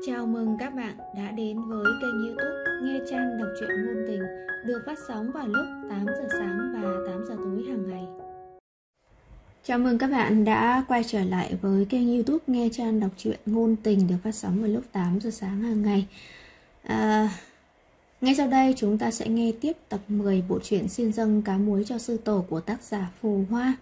Chào mừng các bạn đã đến với kênh YouTube Nghe Chan đọc truyện ngôn tình, được phát sóng vào lúc 8 giờ sáng và 8 giờ tối hàng ngày. Chào mừng các bạn đã quay trở lại với kênh YouTube Nghe Chan đọc truyện ngôn tình, được phát sóng vào lúc 8 giờ sáng hàng ngày. Ngay sau đây chúng ta sẽ nghe tiếp tập 10 bộ truyện Xin dâng cá muối cho sư tổ của tác giả Phù Hoa.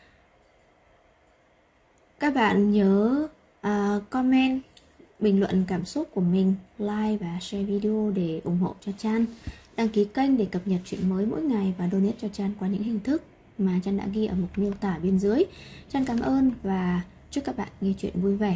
Các bạn nhớ comment, bình luận cảm xúc của mình, like và share video để ủng hộ cho Chan. Đăng ký kênh để cập nhật chuyện mới mỗi ngày và donate cho Chan qua những hình thức mà Chan đã ghi ở mục miêu tả bên dưới. Chan cảm ơn và chúc các bạn nghe chuyện vui vẻ.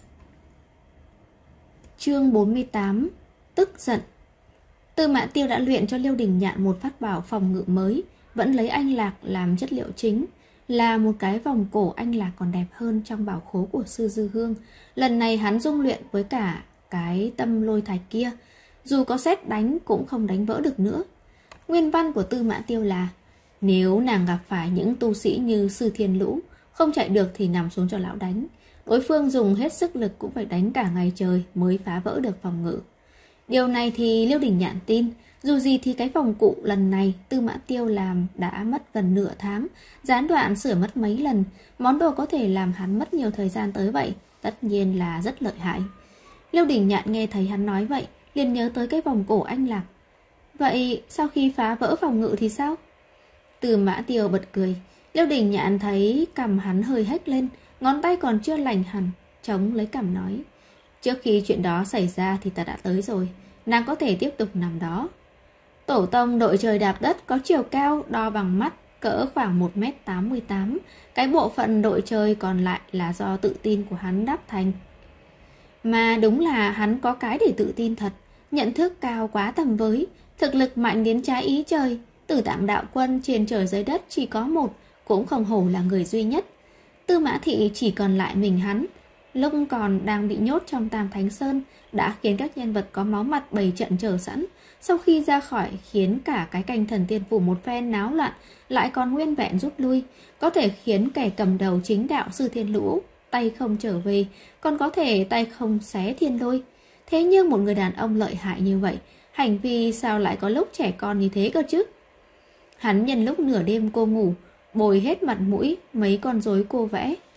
Chương 48: Tức giận. Tư Mã Tiêu đã luyện cho Liêu Đình Nhạn một pháp bảo phòng ngự mới, vẫn lấy anh lạc làm chất liệu chính, là một cái vòng cổ anh lạc còn đẹp hơn trong bảo khố của sư Dư Hương. Lần này hắn dung luyện với cả cái tâm lôi thạch kia, dù có sét đánh cũng không đánh vỡ được nữa. Nguyên văn của Tư Mã Tiêu là: nếu nàng gặp phải những tu sĩ như sư Thiên Lũ, không chạy được thì nằm xuống cho lão đánh. Đối phương dùng hết sức lực cũng phải đánh cả ngày trời mới phá vỡ được phòng ngự. Điều này thì Liêu Đình Nhạn tin. Dù gì thì cái vòng cụ lần này Tư Mã Tiêu làm đã mất gần nửa tháng, gián đoạn sửa mất mấy lần. Món đồ có thể làm hắn mất nhiều thời gian tới vậy, tất nhiên là rất lợi hại. Liêu Đình Nhạn nghe thấy hắn nói vậy, liền nhớ tới cái vòng cổ anh lạc. Vậy sau khi phá vỡ phòng ngự thì sao? Tư Mã Tiêu bật cười. Liêu Đình Nhạn thấy cằm hắn hơi hếch lên, ngón tay còn chưa lành hẳn, chống lấy cằm nói: trước khi chuyện đó xảy ra thì ta đã tới rồi, nàng có thể tiếp tục nằm đó. Tổ tông đội trời đạp đất có chiều cao đo bằng mắt cỡ khoảng 1m88. Cái bộ phận đội trời còn lại là do tự tin của hắn đắp thành. Mà đúng là hắn có cái để tự tin thật. Nhận thức cao quá tầm với, thực lực mạnh đến trái ý trời. Tử Tạng đạo quân trên trời dưới đất chỉ có một, cũng không hổ là người duy nhất. Tư Mã Thị chỉ còn lại mình hắn. Lúc còn đang bị nhốt trong Tam Thánh Sơn đã khiến các nhân vật có máu mặt bày trận chờ sẵn. Sau khi ra khỏi khiến cả cái canh thần tiên phủ một phen náo loạn, lại còn nguyên vẹn rút lui. Có thể khiến kẻ cầm đầu chính đạo sư Thiên Lũ tay không trở về, còn có thể tay không xé thiên lôi. Thế nhưng một người đàn ông lợi hại như vậy, hành vi sao lại có lúc trẻ con như thế cơ chứ? Hắn nhân lúc nửa đêm cô ngủ, bồi hết mặt mũi mấy con rối cô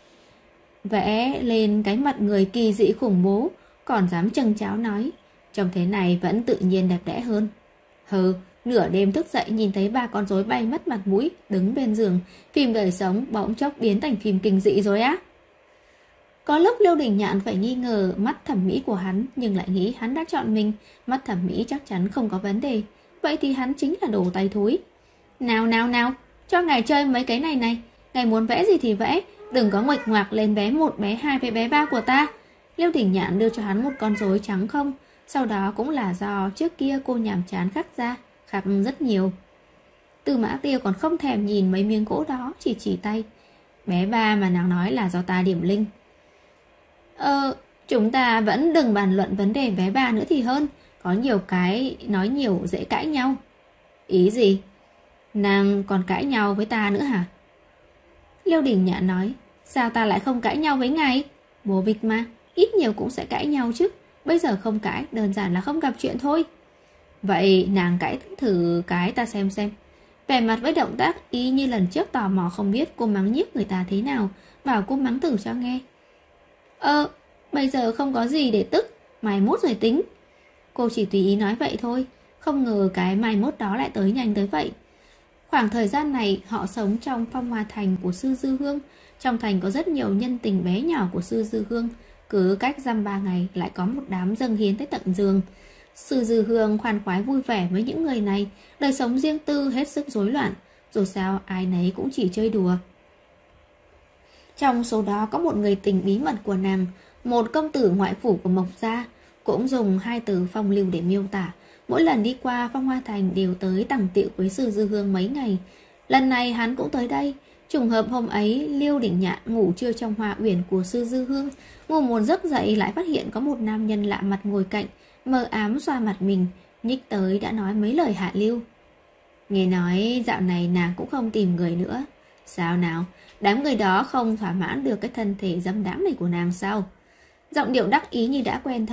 vẽ lên cái mặt người kỳ dị khủng bố, còn dám châng cháo nói trông thế này vẫn tự nhiên đẹp đẽ hơn. Hừ, nửa đêm thức dậy nhìn thấy 3 con rối bay mất mặt mũi đứng bên giường, phim đời sống bỗng chốc biến thành phim kinh dị rồi á. Có lúc Liêu Đình Nhạn phải nghi ngờ mắt thẩm mỹ của hắn, nhưng lại nghĩ hắn đã chọn mình, mắt thẩm mỹ chắc chắn không có vấn đề. Vậy thì hắn chính là đồ tay thúi. Nào, cho ngài chơi mấy cái này, ngài muốn vẽ gì thì vẽ, đừng có nguệch ngoạc lên bé 1, bé 2 với bé 3 của ta. Liêu Đình Nhạn đưa cho hắn một con rối trắng không. Sau đó cũng là do trước kia cô nhàm chán khắc rất nhiều. Tư Mã Tiêu còn không thèm nhìn mấy miếng gỗ đó, chỉ tay. Bé 3 mà nàng nói là do ta điểm linh. Chúng ta vẫn đừng bàn luận vấn đề bé 3 nữa thì hơn. Có nhiều cái nói nhiều dễ cãi nhau. Ý gì? Nàng còn cãi nhau với ta nữa hả? Liêu Đình Nhạn nói: sao ta lại không cãi nhau với ngài? Bố vịt mà, ít nhiều cũng sẽ cãi nhau chứ. Bây giờ không cãi, đơn giản là không gặp chuyện thôi. Vậy nàng cãi thử cái ta xem. Vẻ mặt với động tác y như lần trước tò mò không biết cô mắng nhiếc người ta thế nào, bảo cô mắng thử cho nghe. Bây giờ không có gì để tức, mai mốt rồi tính. Cô chỉ tùy ý nói vậy thôi, không ngờ cái mai mốt đó lại tới nhanh tới vậy. Khoảng thời gian này họ sống trong Phong Hoa Thành của sư Dư Hương. Trong thành có rất nhiều nhân tình bé nhỏ của sư Dư Hương. Cứ cách dăm 3 ngày lại có một đám dâng hiến tới tận giường. Sư Dư Hương khoan khoái vui vẻ với những người này, đời sống riêng tư hết sức rối loạn. Dù sao ai nấy cũng chỉ chơi đùa. Trong số đó có một người tình bí mật của nàng, một công tử ngoại phủ của Mộc Gia, cũng dùng 2 từ phong lưu để miêu tả. Mỗi lần đi qua Phong Hoa Thành đều tới tằng tiệu với sư Dư Hương mấy ngày. Lần này hắn cũng tới đây. Trùng hợp hôm ấy Liêu Đình Nhạn ngủ trưa trong hoa uyển của sư Dư Hương. Ngủ một giấc dậy lại phát hiện có một nam nhân lạ mặt ngồi cạnh, mờ ám xoa mặt mình, nhích tới đã nói mấy lời hạ lưu. Nghe nói dạo này nàng cũng không tìm người nữa. Sao nào, đám người đó không thỏa mãn được cái thân thể dâm đãng này của nàng sao? Giọng điệu đắc ý như đã quen thân.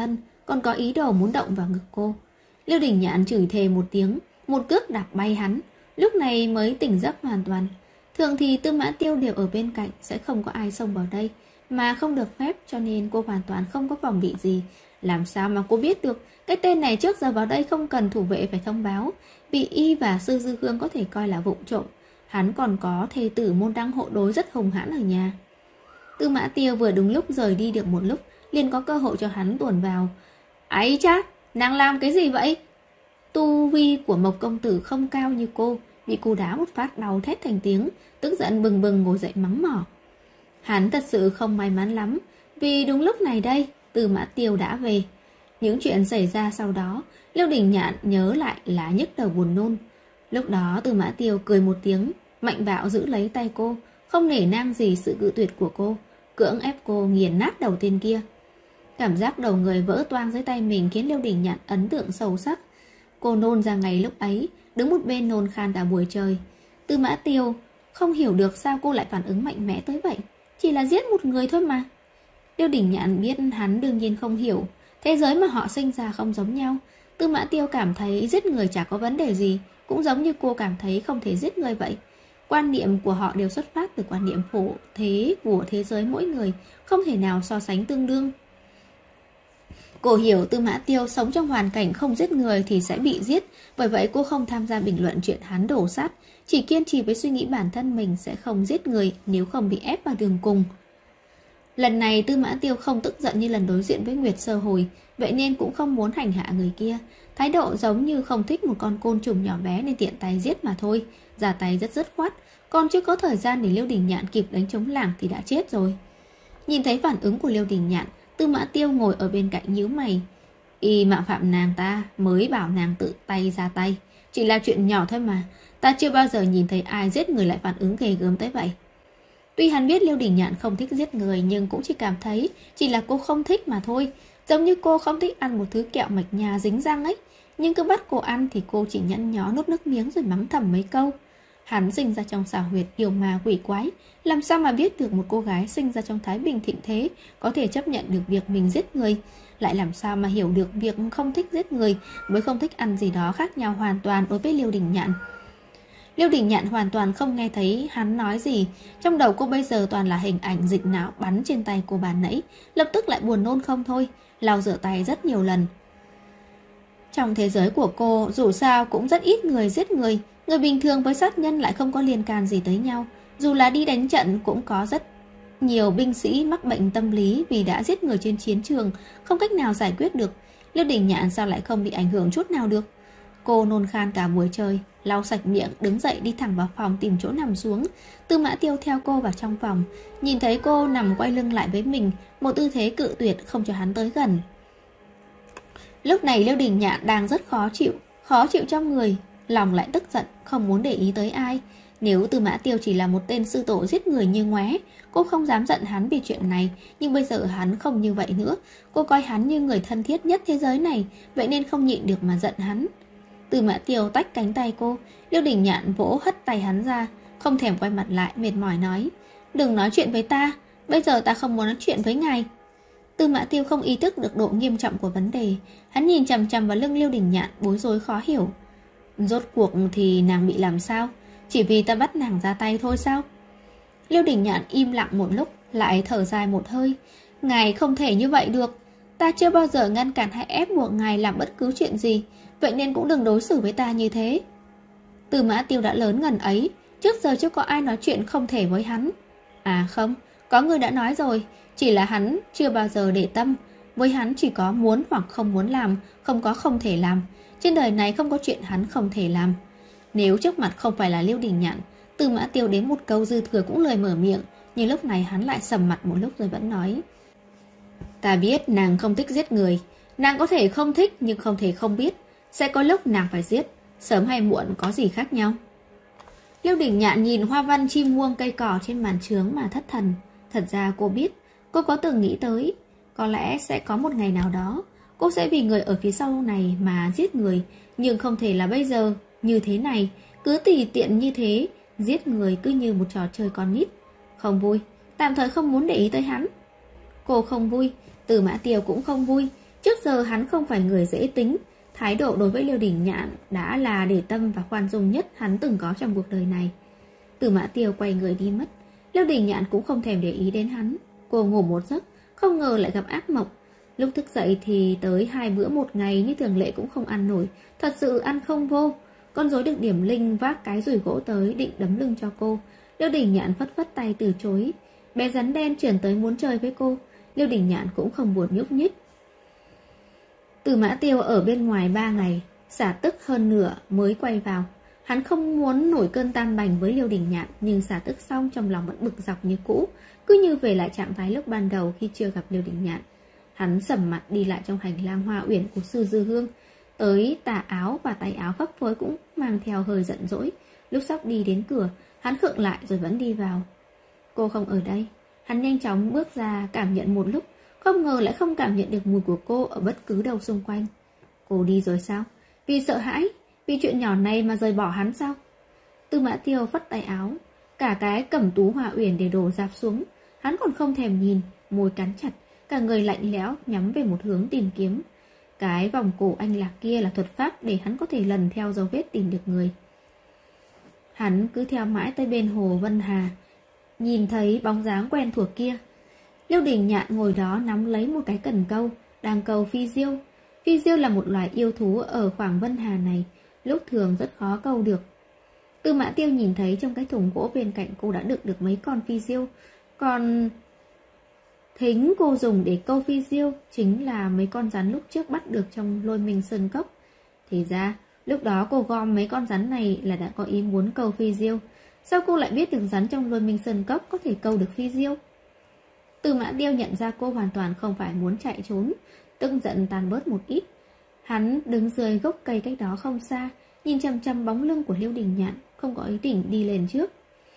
còn có ý đồ muốn động vào ngực cô. Liêu Đình Nhạn chửi thề một tiếng, một cước đạp bay hắn, lúc này mới tỉnh giấc hoàn toàn. Thường thì Tư Mã Tiêu đều ở bên cạnh, sẽ không có ai xông vào đây, mà không được phép, cho nên cô hoàn toàn không có phòng bị gì. Làm sao mà cô biết được cái tên này trước giờ vào đây không cần thủ vệ phải thông báo, vì y và Sư Dư Hương có thể coi là vụng trộm. Hắn còn có thê tử môn đăng hộ đối rất hùng hãn ở nhà. Tư Mã Tiêu vừa đúng lúc rời đi được một lúc, liền có cơ hội cho hắn tuồn vào. Ấy chá, nàng làm cái gì vậy? Tu vi của Mộc công tử không cao như cô, bị cô đá một phát đau thét thành tiếng, tức giận bừng bừng ngồi dậy mắng mỏ. Hắn thật sự không may mắn lắm, vì đúng lúc này đây, Tư Mã Tiêu đã về. Những chuyện xảy ra sau đó, Liêu Đình Nhạn nhớ lại là nhức đầu buồn nôn. Lúc đó Tư Mã Tiêu cười một tiếng, mạnh bạo giữ lấy tay cô, không nể nang gì sự cự tuyệt của cô, cưỡng ép cô nghiền nát đầu tên kia. Cảm giác đầu người vỡ toang dưới tay mình khiến Liêu Đình Nhạn ấn tượng sâu sắc. Cô nôn ra ngày lúc ấy, đứng một bên nôn khan cả buổi trời. Tư Mã Tiêu không hiểu được sao cô lại phản ứng mạnh mẽ tới vậy. Chỉ là giết một người thôi mà. Liêu Đình Nhạn biết hắn đương nhiên không hiểu. Thế giới mà họ sinh ra không giống nhau. Tư Mã Tiêu cảm thấy giết người chả có vấn đề gì, cũng giống như cô cảm thấy không thể giết người vậy. Quan niệm của họ đều xuất phát từ quan niệm phổ thế của thế giới mỗi người, không thể nào so sánh tương đương. Cô hiểu Tư Mã Tiêu sống trong hoàn cảnh không giết người thì sẽ bị giết, bởi vậy cô không tham gia bình luận chuyện hắn đổ sát, chỉ kiên trì với suy nghĩ bản thân mình sẽ không giết người nếu không bị ép vào đường cùng. Lần này Tư Mã Tiêu không tức giận như lần đối diện với Nguyệt Sơ hồi, vậy nên cũng không muốn hành hạ người kia. Thái độ giống như không thích một con côn trùng nhỏ bé nên tiện tay giết mà thôi, ra tay rất dứt khoát, còn chưa có thời gian để Liêu Đình Nhạn kịp đánh trống lảng thì đã chết rồi. Nhìn thấy phản ứng của Liêu Đình Nhạn, Tư Mã Tiêu ngồi ở bên cạnh nhíu mày. Y mạo phạm nàng ta mới bảo nàng tự tay ra tay, chỉ là chuyện nhỏ thôi mà, ta chưa bao giờ nhìn thấy ai giết người lại phản ứng ghê gớm tới vậy. Tuy hắn biết Liêu Đình Nhạn không thích giết người, nhưng cũng chỉ cảm thấy chỉ là cô không thích mà thôi. Giống như cô không thích ăn một thứ kẹo mạch nhà dính răng ấy, nhưng cứ bắt cô ăn thì cô chỉ nhẫn nhó nuốt nước miếng rồi mắng thầm mấy câu. Hắn sinh ra trong xảo huyệt yêu ma quỷ quái, làm sao mà biết được một cô gái sinh ra trong thái bình thịnh thế có thể chấp nhận được việc mình giết người, lại làm sao mà hiểu được việc không thích giết người với không thích ăn gì đó khác nhau hoàn toàn đối với Liêu Đình Nhạn. Liêu Đình Nhạn hoàn toàn không nghe thấy hắn nói gì, trong đầu cô bây giờ toàn là hình ảnh dịch não bắn trên tay cô bàn nãy, lập tức lại buồn nôn không thôi, lau rửa tay rất nhiều lần. Trong thế giới của cô, dù sao cũng rất ít người giết người, người bình thường với sát nhân lại không có liên can gì tới nhau. Dù là đi đánh trận cũng có rất nhiều binh sĩ mắc bệnh tâm lý vì đã giết người trên chiến trường, không cách nào giải quyết được. Liêu Đình Nhạn sao lại không bị ảnh hưởng chút nào được. Cô nôn khan cả buổi trời, lau sạch miệng, đứng dậy đi thẳng vào phòng tìm chỗ nằm xuống. Tư Mã Tiêu theo cô vào trong phòng, nhìn thấy cô nằm quay lưng lại với mình, một tư thế cự tuyệt không cho hắn tới gần. Lúc này Liêu Đình Nhạn đang rất khó chịu trong người, lòng lại tức giận, không muốn để ý tới ai. Nếu Tư Mã Tiêu chỉ là một tên sư tổ giết người như ngoé, cô không dám giận hắn vì chuyện này, nhưng bây giờ hắn không như vậy nữa. Cô coi hắn như người thân thiết nhất thế giới này, vậy nên không nhịn được mà giận hắn. Tư Mã Tiêu tách cánh tay cô, Liêu Đình Nhạn vỗ hất tay hắn ra, không thèm quay mặt lại, mệt mỏi nói: "Đừng nói chuyện với ta, bây giờ ta không muốn nói chuyện với ngài." Tư Mã Tiêu không ý thức được độ nghiêm trọng của vấn đề, hắn nhìn chằm chằm vào lưng Liêu Đình Nhạn, bối rối khó hiểu. Rốt cuộc thì nàng bị làm sao? Chỉ vì ta bắt nàng ra tay thôi sao? Liêu Đình Nhạn im lặng một lúc, lại thở dài một hơi. Ngài không thể như vậy được, ta chưa bao giờ ngăn cản hay ép buộc ngài làm bất cứ chuyện gì, vậy nên cũng đừng đối xử với ta như thế. Tư Mã Tiêu đã lớn ngần ấy, trước giờ chưa có ai nói chuyện không thể với hắn. À không, có người đã nói rồi, chỉ là hắn chưa bao giờ để tâm. Với hắn chỉ có muốn hoặc không muốn làm, không có không thể làm. Trên đời này không có chuyện hắn không thể làm. Nếu trước mặt không phải là Liêu Đình Nhạn, Tư Mã Tiêu đến một câu dư thừa cũng lời mở miệng. Nhưng lúc này hắn lại sầm mặt một lúc rồi vẫn nói: Ta biết nàng không thích giết người, nàng có thể không thích nhưng không thể không biết, sẽ có lúc nàng phải giết, sớm hay muộn có gì khác nhau. Liêu Đình Nhạn nhìn hoa văn chim muông cây cỏ trên màn trướng mà thất thần. Thật ra cô biết, cô có từng nghĩ tới, có lẽ sẽ có một ngày nào đó cô sẽ vì người ở phía sau này mà giết người, nhưng không thể là bây giờ, như thế này, cứ tùy tiện như thế, giết người cứ như một trò chơi con nít. Không vui, tạm thời không muốn để ý tới hắn. Cô không vui, Tư Mã Tiêu cũng không vui, Trước giờ hắn không phải người dễ tính, thái độ đối với Liêu Đình Nhạn đã là để tâm và khoan dung nhất hắn từng có trong cuộc đời này. Từ Mã Tiêu quay người đi mất, Liêu Đình Nhạn cũng không thèm để ý đến hắn. Cô ngủ một giấc, không ngờ lại gặp ác mộng. Lúc thức dậy thì tới 2 bữa một ngày như thường lệ cũng không ăn nổi, thật sự ăn không vô. Con rối được điểm linh vác cái dùi gỗ tới định đấm lưng cho cô. Liêu Đình Nhạn phất phất tay từ chối. Bé rắn đen chuyển tới muốn chơi với cô. Liêu Đình Nhạn cũng không buồn nhúc nhích. Từ Mã Tiêu ở bên ngoài 3 ngày, xả tức hơn nửa mới quay vào. Hắn không muốn nổi cơn tam bành với Liêu Đình Nhạn, nhưng xả tức xong trong lòng vẫn bực dọc như cũ, cứ như về lại trạng thái lúc ban đầu khi chưa gặp Liêu Đình Nhạn. Hắn sầm mặt đi lại trong hành lang hoa uyển của Sư Dư Hương, tới tà áo và tay áo phấp phới cũng mang theo hơi giận dỗi. Lúc sắp đi đến cửa, hắn khựng lại rồi vẫn đi vào. Cô không ở đây. Hắn nhanh chóng bước ra cảm nhận một lúc, không ngờ lại không cảm nhận được mùi của cô ở bất cứ đâu xung quanh. Cô đi rồi sao? Vì sợ hãi, vì chuyện nhỏ này mà rời bỏ hắn sao? Tư Mã Tiêu phất tay áo, cả cái cẩm tú hoa uyển để đổ rạp xuống. Hắn còn không thèm nhìn, môi cắn chặt, cả người lạnh lẽo nhắm về một hướng tìm kiếm. Cái vòng cổ anh lạc kia là thuật pháp để hắn có thể lần theo dấu vết tìm được người. Hắn cứ theo mãi tới bên hồ Vân Hà, nhìn thấy bóng dáng quen thuộc kia. Liêu Đình Nhạn ngồi đó nắm lấy một cái cần câu, đang câu phi diêu. Phi diêu là một loài yêu thú ở khoảng Vân Hà này, lúc thường rất khó câu được. Tư Mã Tiêu nhìn thấy trong cái thùng gỗ bên cạnh cô đã đựng được mấy con phi diêu, còn thính cô dùng để câu phi diêu chính là mấy con rắn lúc trước bắt được trong Lôi Minh Sơn Cốc. Thì ra, lúc đó cô gom mấy con rắn này là đã có ý muốn câu phi diêu. Sao cô lại biết được rắn trong Lôi Minh Sơn Cốc có thể câu được phi diêu? Tư Mã Tiêu nhận ra cô hoàn toàn không phải muốn chạy trốn, tức giận tan bớt một ít. Hắn đứng dưới gốc cây cách đó không xa, nhìn chằm chằm bóng lưng của Liêu Đình Nhạn, không có ý định đi lên trước.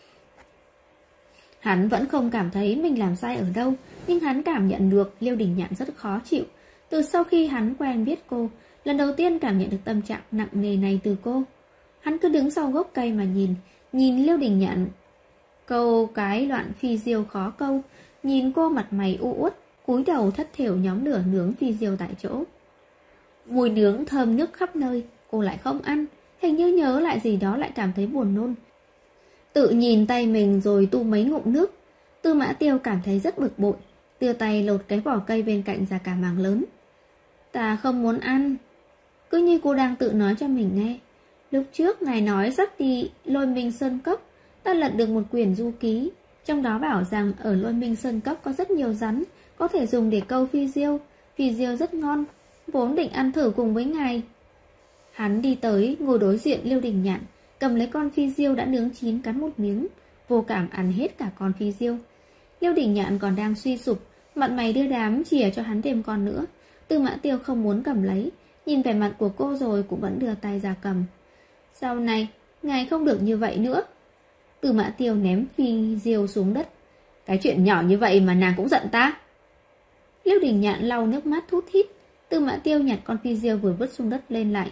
Hắn vẫn không cảm thấy mình làm sai ở đâu, nhưng hắn cảm nhận được Liêu Đình Nhạn rất khó chịu. Từ sau khi hắn quen biết cô, lần đầu tiên cảm nhận được tâm trạng nặng nề này từ cô. Hắn cứ đứng sau gốc cây mà nhìn Liêu Đình Nhạn câu cái loạn phi diêu khó câu, nhìn cô mặt mày u uất, cúi đầu thất thểu nhóm lửa nướng phi diêu tại chỗ. Mùi nướng thơm nức khắp nơi, cô lại không ăn, hình như nhớ lại gì đó lại cảm thấy buồn nôn. Tự nhìn tay mình rồi tu mấy ngụm nước. Tư Mã Tiêu cảm thấy rất bực bội, đưa tay lột cái vỏ cây bên cạnh ra cả mảng lớn. Ta không muốn ăn. Cứ như cô đang tự nói cho mình nghe. Lúc trước ngài nói dắt đi Lôi Minh Sơn Cốc, ta lật được một quyển du ký, trong đó bảo rằng ở Lôi Minh Sơn Cốc có rất nhiều rắn, có thể dùng để câu phi diêu. Phi diêu rất ngon, vốn định ăn thử cùng với ngài. Hắn đi tới ngồi đối diện Liêu Đình Nhạn, cầm lấy con phi diêu đã nướng chín cắn một miếng, vô cảm ăn hết cả con phi diêu. Liêu Đình Nhạn còn đang suy sụp, mặt mày đưa đám chìa cho hắn thêm con nữa. Tư Mã Tiêu không muốn cầm lấy, nhìn vẻ mặt của cô rồi cũng vẫn đưa tay ra cầm. Sau này, ngài không được như vậy nữa. Tư Mã Tiêu ném phi diêu xuống đất. Cái chuyện nhỏ như vậy mà nàng cũng giận ta. Liêu Đình Nhạn lau nước mắt thút thít. Tư Mã Tiêu nhặt con phi diêu vừa vứt xuống đất lên lại.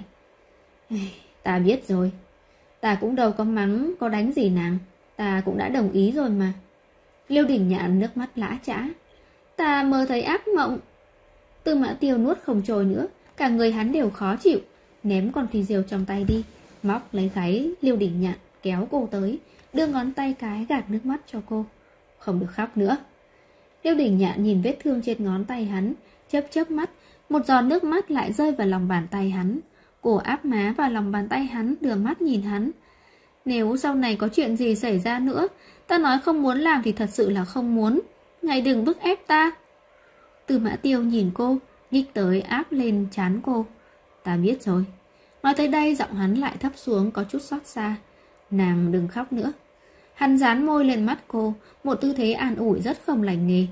Ta biết rồi. Ta cũng đâu có mắng, có đánh gì nàng. Ta cũng đã đồng ý rồi mà. Liêu Đình Nhạn nước mắt lã chã. Ta mơ thấy ác mộng. Tư Mã Tiêu nuốt không trôi nữa, cả người hắn đều khó chịu, ném con phi diêu trong tay đi, móc lấy gáy Liêu Đình Nhạn, kéo cô tới, đưa ngón tay cái gạt nước mắt cho cô. Không được khóc nữa. Liêu Đình Nhạn nhìn vết thương trên ngón tay hắn, chớp chớp mắt, một giọt nước mắt lại rơi vào lòng bàn tay hắn. Cô áp má vào lòng bàn tay hắn, đưa mắt nhìn hắn. Nếu sau này có chuyện gì xảy ra nữa, ta nói không muốn làm thì thật sự là không muốn. Ngài đừng bức ép ta. Tư Mã Tiêu nhìn cô, nhích tới áp lên trán cô. Ta biết rồi. Nói tới đây giọng hắn lại thấp xuống có chút xót xa. Nàng đừng khóc nữa. Hắn dán môi lên mắt cô, một tư thế an ủi rất không lành nghề.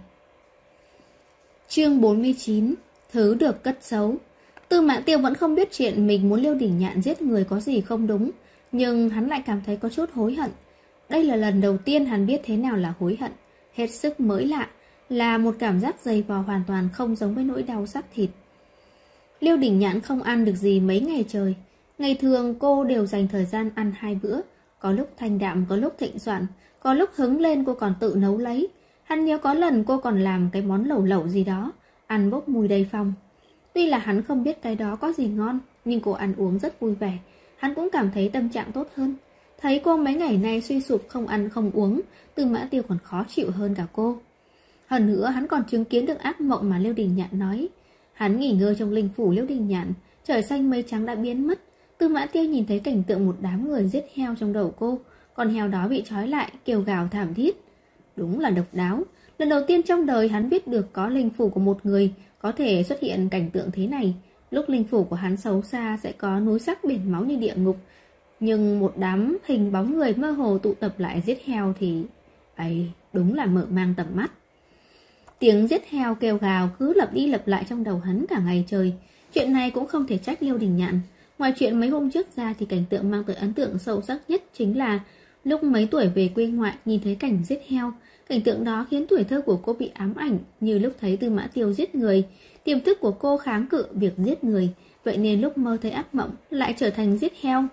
Chương 49. Thứ được cất giấu. Tư Mã Tiêu vẫn không biết chuyện mình muốn Liêu Đình Nhạn giết người có gì không đúng, nhưng hắn lại cảm thấy có chút hối hận. Đây là lần đầu tiên hắn biết thế nào là hối hận, hết sức mới lạ, là một cảm giác dày vò hoàn toàn không giống với nỗi đau xác thịt. Liêu Đình Nhạn không ăn được gì mấy ngày trời. Ngày thường cô đều dành thời gian ăn 2 bữa, có lúc thanh đạm, có lúc thịnh soạn, có lúc hứng lên cô còn tự nấu lấy. Hắn nhớ có lần cô còn làm cái món lẩu lẩu gì đó, ăn bốc mùi đầy phòng. Tuy là hắn không biết cái đó có gì ngon, nhưng cô ăn uống rất vui vẻ. Hắn cũng cảm thấy tâm trạng tốt hơn. Thấy cô mấy ngày nay suy sụp không ăn không uống, Tư Mã Tiêu còn khó chịu hơn cả cô. Hơn nữa hắn còn chứng kiến được ác mộng mà Liêu Đình Nhạn nói. Hắn nghỉ ngơi trong linh phủ Liêu Đình Nhạn, trời xanh mây trắng đã biến mất. Tư Mã Tiêu nhìn thấy cảnh tượng một đám người giết heo trong đầu cô, con heo đó bị trói lại kêu gào thảm thiết. Đúng là độc đáo. Lần đầu tiên trong đời hắn biết được có linh phủ của một người có thể xuất hiện cảnh tượng thế này. Lúc linh phủ của hắn xấu xa sẽ có núi sắc biển máu như địa ngục, nhưng một đám hình bóng người mơ hồ tụ tập lại giết heo thì ấy đúng là mở mang tầm mắt. Tiếng giết heo kêu gào cứ lặp đi lặp lại trong đầu hắn cả ngày trời. Chuyện này cũng không thể trách Liêu Đình Nhạn. Ngoài chuyện mấy hôm trước ra thì cảnh tượng mang tới ấn tượng sâu sắc nhất chính là lúc mấy tuổi về quê ngoại nhìn thấy cảnh giết heo. Cảnh tượng đó khiến tuổi thơ của cô bị ám ảnh, như lúc thấy Tư Mã Tiêu giết người. Tiềm thức của cô kháng cự việc giết người, vậy nên lúc mơ thấy ác mộng lại trở thành giết heo.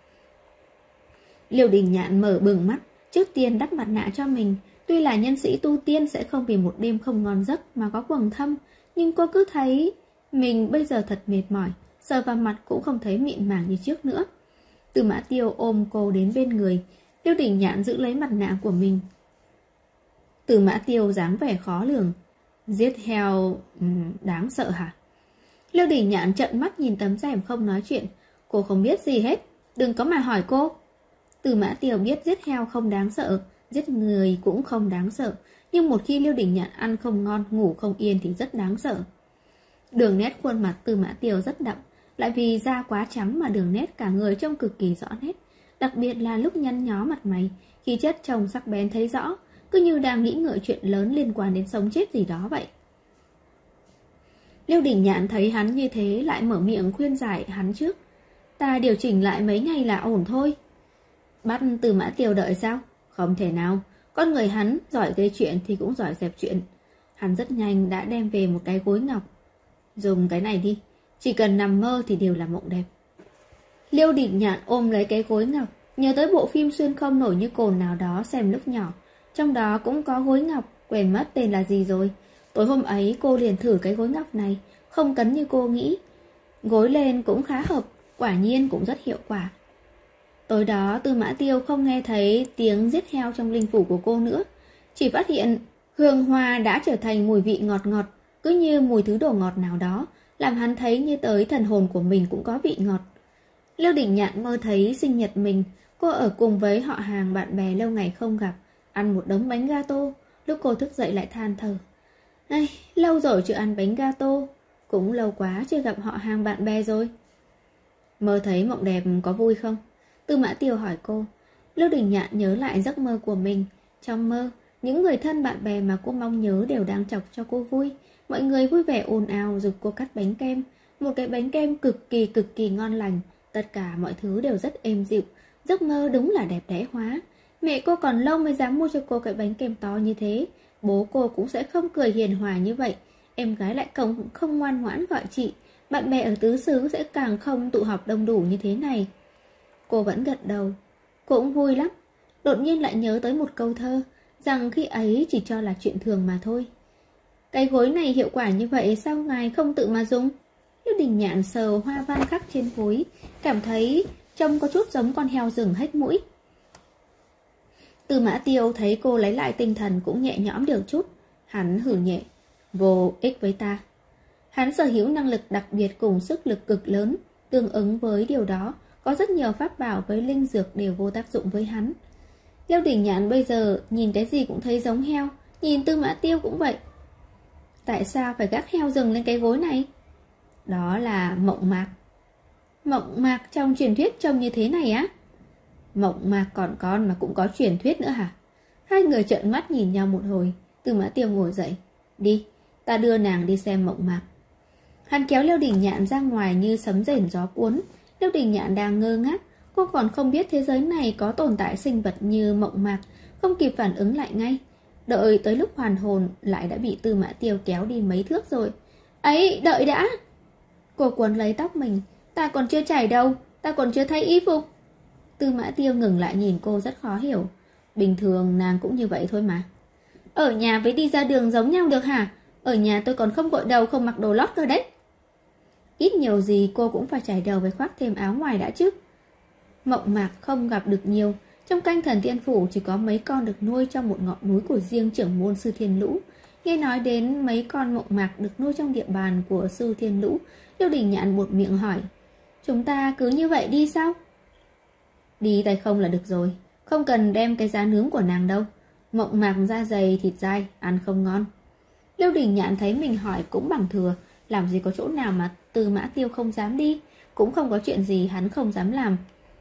Liêu Đình Nhạn mở bừng mắt, trước tiên đắp mặt nạ cho mình. Tuy là nhân sĩ tu tiên sẽ không vì một đêm không ngon giấc mà có quầng thâm, nhưng cô cứ thấy mình bây giờ thật mệt mỏi, sờ vào mặt cũng không thấy mịn màng như trước nữa. Tư Mã Tiêu ôm cô đến bên người, Liêu Đình Nhạn giữ lấy mặt nạ của mình. Tư Mã Tiêu dáng vẻ khó lường. Giết heo đáng sợ hả? Liêu Đình Nhạn trợn mắt nhìn tấm rèm không nói chuyện. Cô không biết gì hết, đừng có mà hỏi cô. Tư Mã Tiêu biết giết heo không đáng sợ, giết người cũng không đáng sợ, nhưng một khi Liêu Đình Nhạn ăn không ngon, ngủ không yên thì rất đáng sợ. Đường nét khuôn mặt Tư Mã Tiêu rất đậm, lại vì da quá trắng mà đường nét cả người trông cực kỳ rõ nét, đặc biệt là lúc nhăn nhó mặt mày, khí chất trông sắc bén thấy rõ, cứ như đang nghĩ ngợi chuyện lớn liên quan đến sống chết gì đó vậy. Liêu Đình Nhạn thấy hắn như thế lại mở miệng khuyên giải hắn trước. Ta điều chỉnh lại mấy ngày là ổn thôi. Bắt Tư Mã Tiêu đợi sao? Không thể nào, con người hắn giỏi gây chuyện thì cũng giỏi dẹp chuyện. Hắn rất nhanh đã đem về một cái gối ngọc. Dùng cái này đi, chỉ cần nằm mơ thì đều là mộng đẹp. Liêu Đình Nhạn ôm lấy cái gối ngọc, nhớ tới bộ phim xuyên không nổi như cồn nào đó xem lúc nhỏ. Trong đó cũng có gối ngọc, quên mất tên là gì rồi. Tối hôm ấy cô liền thử cái gối ngọc này, không cấn như cô nghĩ. Gối lên cũng khá hợp, quả nhiên cũng rất hiệu quả. Tối đó Tư Mã Tiêu không nghe thấy tiếng giết heo trong linh phủ của cô nữa, chỉ phát hiện hương hoa đã trở thành mùi vị ngọt ngọt, cứ như mùi thứ đồ ngọt nào đó, làm hắn thấy như tới thần hồn của mình cũng có vị ngọt. Liêu Đình Nhạn mơ thấy sinh nhật mình, cô ở cùng với họ hàng bạn bè lâu ngày không gặp, ăn một đống bánh gato. Lúc cô thức dậy lại than thở, ai, lâu rồi chưa ăn bánh gato, cũng lâu quá chưa gặp họ hàng bạn bè rồi. Mơ thấy mộng đẹp có vui không? Tư Mã Tiêu hỏi cô. Liêu Đình Nhạn nhớ lại giấc mơ của mình. Trong mơ, những người thân bạn bè mà cô mong nhớ đều đang chọc cho cô vui. Mọi người vui vẻ ồn ào giục cô cắt bánh kem. Một cái bánh kem cực kỳ ngon lành. Tất cả mọi thứ đều rất êm dịu. Giấc mơ đúng là đẹp đẽ hóa. Mẹ cô còn lâu mới dám mua cho cô cái bánh kem to như thế. Bố cô cũng sẽ không cười hiền hòa như vậy. Em gái lại không ngoan ngoãn gọi chị. Bạn bè ở tứ xứ sẽ càng không tụ họp đông đủ như thế này. Cô vẫn gật đầu. Cô cũng vui lắm. Đột nhiên lại nhớ tới một câu thơ, rằng khi ấy chỉ cho là chuyện thường mà thôi. Cái gối này hiệu quả như vậy, sao ngài không tự mà dùng? Liêu Đình Nhạn sờ hoa văn khắc trên gối, cảm thấy trông có chút giống con heo rừng hết mũi. Tư Mã Tiêu thấy cô lấy lại tinh thần cũng nhẹ nhõm được chút. Hắn hử nhẹ, vô ích với ta. Hắn sở hữu năng lực đặc biệt cùng sức lực cực lớn. Tương ứng với điều đó, có rất nhiều pháp bảo với linh dược đều vô tác dụng với hắn. Liêu Đình Nhạn bây giờ nhìn cái gì cũng thấy giống heo, nhìn Tư Mã Tiêu cũng vậy. Tại sao phải gác heo rừng lên cái gối này? Đó là mộng mạc. Mộng mạc trong truyền thuyết trông như thế này á? Mộng mạc còn con mà cũng có truyền thuyết nữa hả? Hai người trợn mắt nhìn nhau một hồi. Tư Mã Tiêu ngồi dậy. Đi, ta đưa nàng đi xem mộng mạc. Hắn kéo Liêu Đình Nhạn ra ngoài như sấm rền gió cuốn. Liêu Đình Nhạn đang ngơ ngác. Cô còn không biết thế giới này có tồn tại sinh vật như mộng mạc, không kịp phản ứng lại ngay. Đợi tới lúc hoàn hồn lại đã bị Tư Mã Tiêu kéo đi mấy thước rồi. Ấy, đợi đã! Cô quấn lấy tóc mình. Ta còn chưa chảy đâu, ta còn chưa thay y phục. Tư Mã Tiêu ngừng lại nhìn cô rất khó hiểu. Bình thường nàng cũng như vậy thôi mà. Ở nhà với đi ra đường giống nhau được hả? Ở nhà tôi còn không gội đầu, không mặc đồ lót cơ đấy. Ít nhiều gì cô cũng phải trải đầu với khoác thêm áo ngoài đã chứ. Mộng Mạc không gặp được nhiều. Trong canh Thần Tiên Phủ chỉ có mấy con được nuôi trong một ngọn núi của riêng trưởng môn Sư Thiên Lũ. Nghe nói đến mấy con Mộng Mạc được nuôi trong địa bàn của Sư Thiên Lũ, Liêu Đình Nhạn buột miệng hỏi: chúng ta cứ như vậy đi sao? Đi tay không là được rồi, không cần đem cái giá nướng của nàng đâu. Mộng Mạc da dày thịt dai, ăn không ngon. Liêu Đình Nhạn thấy mình hỏi cũng bằng thừa, làm gì có chỗ nào mà Tư Mã Tiêu không dám đi, cũng không có chuyện gì hắn không dám làm.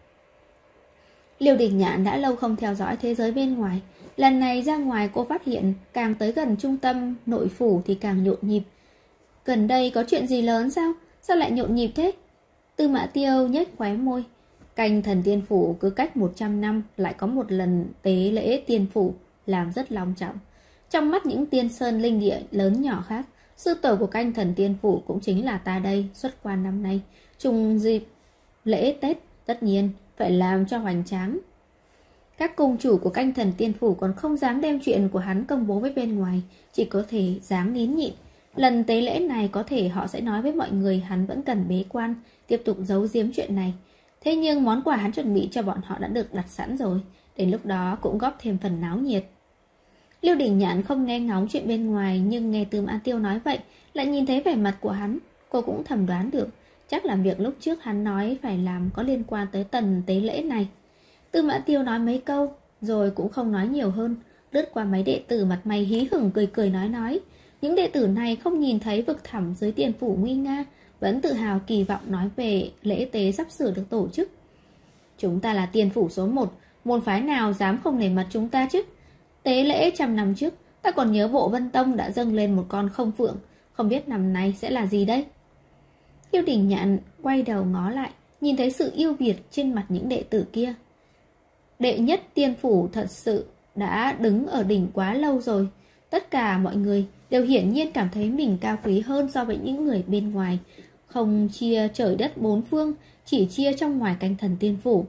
Liêu Đình Nhạn đã lâu không theo dõi thế giới bên ngoài. Lần này ra ngoài cô phát hiện càng tới gần trung tâm nội phủ thì càng nhộn nhịp. Gần đây có chuyện gì lớn sao? Sao lại nhộn nhịp thế? Tư Mã Tiêu nhếch khóe môi. Canh Thần Tiên Phủ cứ cách 100 năm lại có một lần tế lễ tiên phủ, làm rất long trọng. Trong mắt những tiên sơn linh địa lớn nhỏ khác, sư tổ của canh Thần Tiên Phủ cũng chính là ta đây. Xuất quan năm nay trùng dịp lễ Tết, tất nhiên phải làm cho hoành tráng. Các cung chủ của canh Thần Tiên Phủ còn không dám đem chuyện của hắn công bố với bên ngoài, chỉ có thể dám nín nhịn. Lần tế lễ này có thể họ sẽ nói với mọi người hắn vẫn cần bế quan, tiếp tục giấu giếm chuyện này. Thế nhưng món quà hắn chuẩn bị cho bọn họ đã được đặt sẵn rồi, đến lúc đó cũng góp thêm phần náo nhiệt. Liêu Đình Nhạn không nghe ngóng chuyện bên ngoài, nhưng nghe Tư Mã Tiêu nói vậy, lại nhìn thấy vẻ mặt của hắn, cô cũng thầm đoán được, chắc là việc lúc trước hắn nói phải làm có liên quan tới tần tế lễ này. Tư Mã Tiêu nói mấy câu, rồi cũng không nói nhiều hơn, lướt qua mấy đệ tử mặt mày hí hửng cười cười nói. Những đệ tử này không nhìn thấy vực thẳm dưới Tiên Phủ nguy nga, vẫn tự hào kỳ vọng nói về lễ tế sắp sửa được tổ chức. Chúng ta là Tiên Phủ số 1, môn phái nào dám không nể mặt chúng ta chứ? Tế lễ 100 năm trước, ta còn nhớ Bộ Vân Tông đã dâng lên một con không phượng, không biết năm nay sẽ là gì đây? Liêu Đình Nhạn quay đầu ngó lại, nhìn thấy sự yêu Việt trên mặt những đệ tử kia. Đệ nhất Tiên Phủ thật sự đã đứng ở đỉnh quá lâu rồi. Tất cả mọi người đều hiển nhiên cảm thấy mình cao quý hơn so với những người bên ngoài, không chia trời đất bốn phương, chỉ chia trong ngoài canh Thần Tiên Phủ.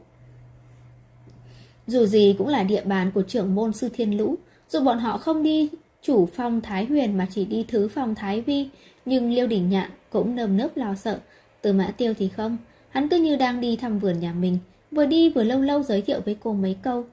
Dù gì cũng là địa bàn của trưởng môn Sư Thiên Lũ, dù bọn họ không đi chủ phong Thái Huyền mà chỉ đi thứ phong Thái Vi, nhưng Liêu Đình Nhạn cũng nơm nớp lo sợ. Tư Mã Tiêu thì không, hắn cứ như đang đi thăm vườn nhà mình, vừa đi vừa lâu lâu giới thiệu với cô mấy câu.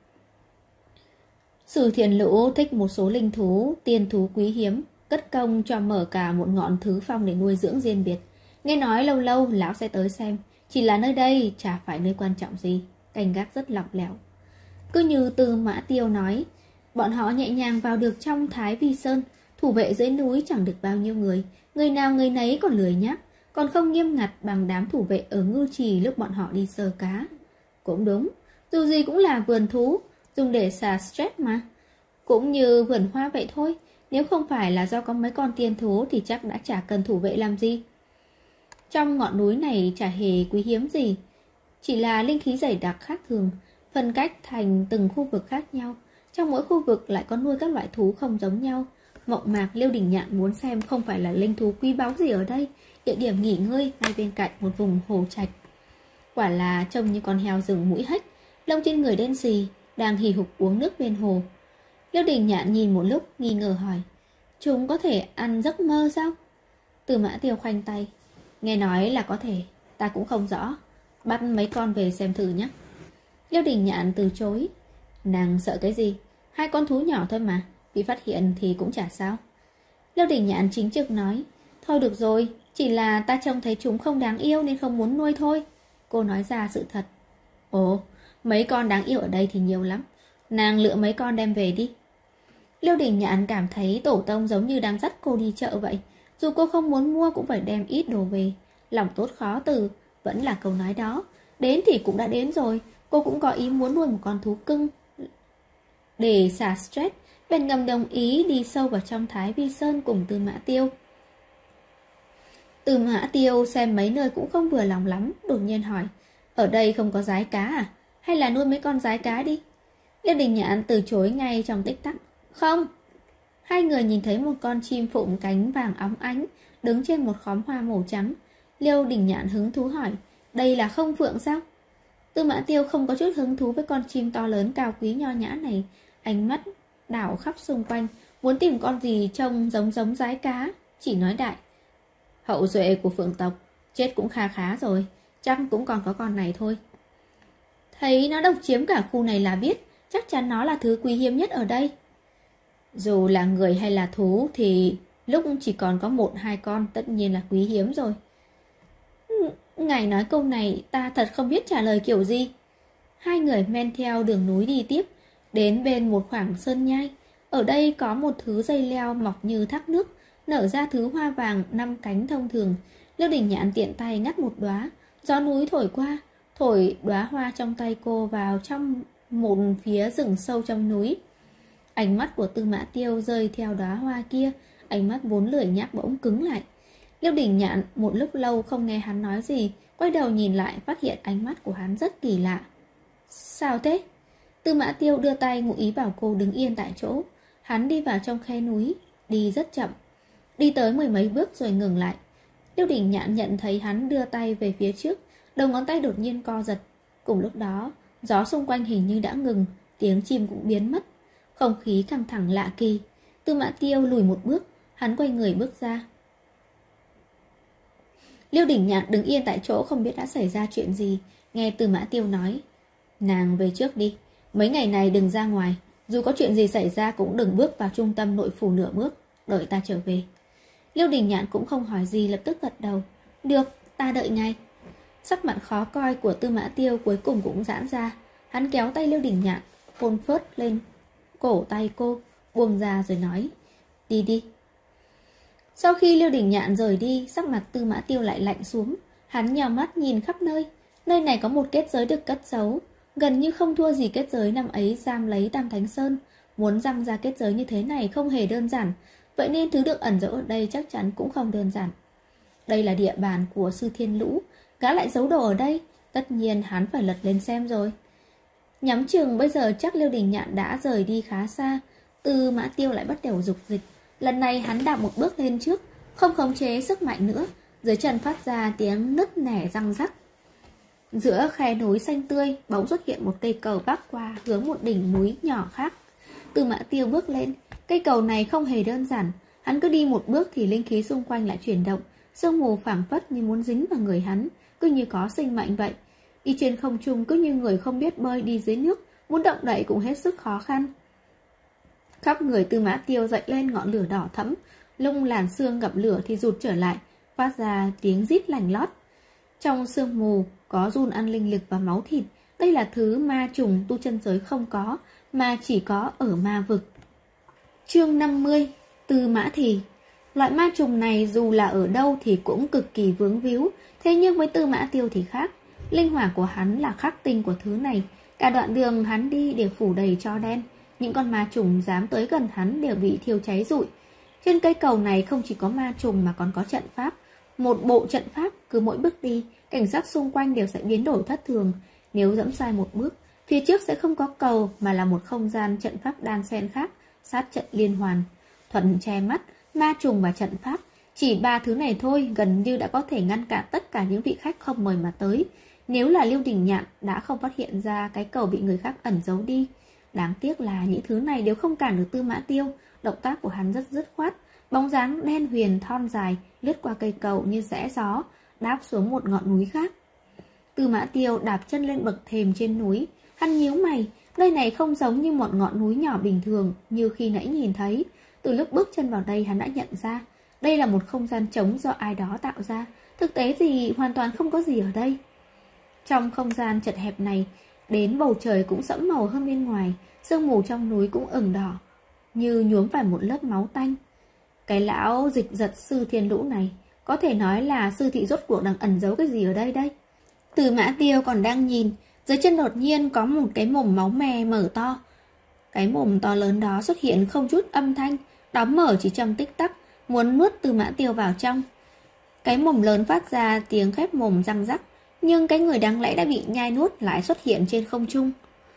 Sư Thiên Lũ thích một số linh thú, tiên thú quý hiếm, cất công cho mở cả một ngọn thứ phong để nuôi dưỡng riêng biệt. Nghe nói lâu lâu lão sẽ tới xem, chỉ là nơi đây chả phải nơi quan trọng gì, canh gác rất lỏng lẻo. Cứ như Tư Mã Tiêu nói, bọn họ nhẹ nhàng vào được trong Thái Vi Sơn, thủ vệ dưới núi chẳng được bao nhiêu người nào người nấy còn lười nhác, còn không nghiêm ngặt bằng đám thủ vệ ở ngư trì lúc bọn họ đi sơ cá. Cũng đúng, dù gì cũng là vườn thú, dùng để xả stress mà. Cũng như vườn hoa vậy thôi, nếu không phải là do có mấy con tiên thú thì chắc đã chả cần thủ vệ làm gì. Trong ngọn núi này chả hề quý hiếm gì, chỉ là linh khí dày đặc khác thường, phân cách thành từng khu vực khác nhau. Trong mỗi khu vực lại có nuôi các loại thú không giống nhau. Mộng Mạc Liêu Đình Nhạn muốn xem không phải là linh thú quý báu gì ở đây, địa điểm nghỉ ngơi ngay bên cạnh một vùng hồ trạch. Quả là trông như con heo rừng mũi hếch, lông trên người đen xì, đang hì hục uống nước bên hồ. Liêu Đình Nhạn nhìn một lúc nghi ngờ hỏi, chúng có thể ăn giấc mơ sao? Tư Mã Tiêu khoanh tay, nghe nói là có thể, ta cũng không rõ, bắt mấy con về xem thử nhé. Liêu Đình Nhạn từ chối, nàng sợ cái gì, 2 con thú nhỏ thôi mà, bị phát hiện thì cũng chả sao. Liêu Đình Nhạn chính trực nói, thôi được rồi, chỉ là ta trông thấy chúng không đáng yêu nên không muốn nuôi thôi. Cô nói ra sự thật. Ồ, mấy con đáng yêu ở đây thì nhiều lắm, nàng lựa mấy con đem về đi. Liêu Đình Nhạn cảm thấy tổ tông giống như đang dắt cô đi chợ vậy, dù cô không muốn mua cũng phải đem ít đồ về. Lòng tốt khó từ, vẫn là câu nói đó, đến thì cũng đã đến rồi. Cô cũng có ý muốn nuôi một con thú cưng để xả stress, bèn ngầm đồng ý đi sâu vào trong Thái Vi Sơn cùng Tư Mã Tiêu. Tư Mã Tiêu xem mấy nơi cũng không vừa lòng lắm, đột nhiên hỏi, ở đây không có giái cá à? Hay là nuôi mấy con giái cá đi? Liêu Đình Nhạn từ chối ngay trong tích tắc, không. 2 người nhìn thấy một con chim phụng cánh vàng óng ánh đứng trên một khóm hoa màu trắng. Liêu Đình Nhạn hứng thú hỏi, đây là không phượng sao? Tư Mã Tiêu không có chút hứng thú với con chim to lớn cao quý nho nhã này, ánh mắt đảo khắp xung quanh, muốn tìm con gì trông giống giái cá, chỉ nói đại, Hậu duệ của Phượng tộc chết cũng kha khá rồi, chắc cũng còn có con này thôi. Thấy nó độc chiếm cả khu này là biết, chắc chắn nó là thứ quý hiếm nhất ở đây. Dù là người hay là thú thì lúc chỉ còn có 1-2 con tất nhiên là quý hiếm rồi. Ngài nói câu này ta thật không biết trả lời kiểu gì. Hai người men theo đường núi đi tiếp, đến bên một khoảng sơn nhai. Ở đây có một thứ dây leo mọc như thác nước, nở ra thứ hoa vàng 5 cánh thông thường. Liêu Đình Nhạn tiện tay ngắt một đóa, gió núi thổi qua, thổi đóa hoa trong tay cô vào trong một phía rừng sâu trong núi. Ánh mắt của Tư Mã Tiêu rơi theo đóa hoa kia, ánh mắt vốn lười nhác bỗng cứng lại. Liêu Đình Nhạn một lúc lâu không nghe hắn nói gì, quay đầu nhìn lại phát hiện ánh mắt của hắn rất kỳ lạ. Sao thế? Tư Mã Tiêu đưa tay ngụ ý bảo cô đứng yên tại chỗ. Hắn đi vào trong khe núi, đi rất chậm, đi tới 10 mấy bước rồi ngừng lại. Liêu Đình Nhạn nhận thấy hắn đưa tay về phía trước, đầu ngón tay đột nhiên co giật. Cùng lúc đó, gió xung quanh hình như đã ngừng, tiếng chim cũng biến mất. Không khí căng thẳng lạ kỳ. Tư Mã Tiêu lùi một bước, hắn quay người bước ra. Liêu Đình Nhạn đứng yên tại chỗ không biết đã xảy ra chuyện gì. Nghe Tư Mã Tiêu nói, nàng về trước đi, mấy ngày này đừng ra ngoài, dù có chuyện gì xảy ra cũng đừng bước vào trung tâm nội phủ nửa bước, đợi ta trở về. Liêu Đình Nhạn cũng không hỏi gì, lập tức gật đầu. Được, ta đợi ngay. Sắc mặt khó coi của Tư Mã Tiêu cuối cùng cũng giãn ra. Hắn kéo tay Liêu Đình Nhạn, hôn phớt lên cổ tay cô, buông ra rồi nói, đi đi. Sau khi Liêu Đình Nhạn rời đi, sắc mặt Tư Mã Tiêu lại lạnh xuống. Hắn nhào mắt nhìn khắp nơi. Nơi này có một kết giới được cất giấu, gần như không thua gì kết giới năm ấy giam lấy Tam Thánh Sơn. Muốn răng ra kết giới như thế này không hề đơn giản, vậy nên thứ được ẩn giấu ở đây chắc chắn cũng không đơn giản. Đây là địa bàn của Sư Thiên Lũ, gã lại giấu đồ ở đây, tất nhiên hắn phải lật lên xem rồi. Nhắm chừng bây giờ chắc Liêu Đình Nhạn đã rời đi khá xa. Tư Mã Tiêu lại bắt đầu dục dịch. Lần này hắn đạp một bước lên trước, không khống chế sức mạnh nữa, dưới chân phát ra tiếng nứt nẻ răng rắc. Giữa khe núi xanh tươi bỗng xuất hiện một cây cầu bắc qua hướng một đỉnh núi nhỏ khác. Tư Mã Tiêu bước lên. Cây cầu này không hề đơn giản. Hắn cứ đi một bước thì linh khí xung quanh lại chuyển động, sương mù phảng phất như muốn dính vào người hắn, cứ như có sinh mệnh vậy. Đi trên không trung cứ như người không biết bơi đi dưới nước, muốn động đậy cũng hết sức khó khăn. Khắp người Tư Mã Tiêu dậy lên ngọn lửa đỏ thẫm, lung làn xương gặp lửa thì rụt trở lại, phát ra tiếng rít lành lót. Trong sương mù có giun ăn linh lực và máu thịt. Đây là thứ ma trùng tu chân giới không có, mà chỉ có ở ma vực. Chương 50. Tư Mã Thì. Loại ma trùng này dù là ở đâu thì cũng cực kỳ vướng víu, thế nhưng với Tư Mã Tiêu thì khác. Linh hỏa của hắn là khắc tinh của thứ này, cả đoạn đường hắn đi đều phủ đầy tro đen. Những con ma trùng dám tới gần hắn đều bị thiêu cháy rụi. Trên cây cầu này không chỉ có ma trùng mà còn có trận pháp. Một bộ trận pháp, cứ mỗi bước đi, cảnh sắc xung quanh đều sẽ biến đổi thất thường. Nếu dẫm sai một bước, phía trước sẽ không có cầu mà là một không gian trận pháp đan xen khác, sát trận liên hoàn. Thuận che mắt, ma trùng và trận pháp, chỉ 3 thứ này thôi gần như đã có thể ngăn cản tất cả những vị khách không mời mà tới. Nếu là Liêu Đình Nhạn đã không phát hiện ra cái cầu bị người khác ẩn giấu đi. Đáng tiếc là những thứ này đều không cản được Tư Mã Tiêu. Động tác của hắn rất dứt khoát, bóng dáng đen huyền thon dài lướt qua cây cầu như rẽ gió, đáp xuống một ngọn núi khác. Tư Mã Tiêu đạp chân lên bậc thềm trên núi. Hắn nhíu mày, nơi này không giống như một ngọn núi nhỏ bình thường như khi nãy nhìn thấy. Từ lúc bước chân vào đây hắn đã nhận ra đây là một không gian trống do ai đó tạo ra. Thực tế thì hoàn toàn không có gì ở đây. Trong không gian chật hẹp này, đến bầu trời cũng sẫm màu hơn bên ngoài, sương mù trong núi cũng ửng đỏ, như nhuốm phải một lớp máu tanh. Cái lão dịch giật Sư Thiên Lũ này, có thể nói là sư thị rốt cuộc đang ẩn giấu cái gì ở đây đây? Tư Mã Tiêu còn đang nhìn, dưới chân đột nhiên có một cái mồm máu me mở to. Cái mồm to lớn đó xuất hiện không chút âm thanh, đóng mở chỉ trong tích tắc, muốn nuốt Tư Mã Tiêu vào trong. Cái mồm lớn phát ra tiếng khép mồm răng rắc, nhưng cái người đáng lẽ đã bị nhai nuốt lại xuất hiện trên không trung.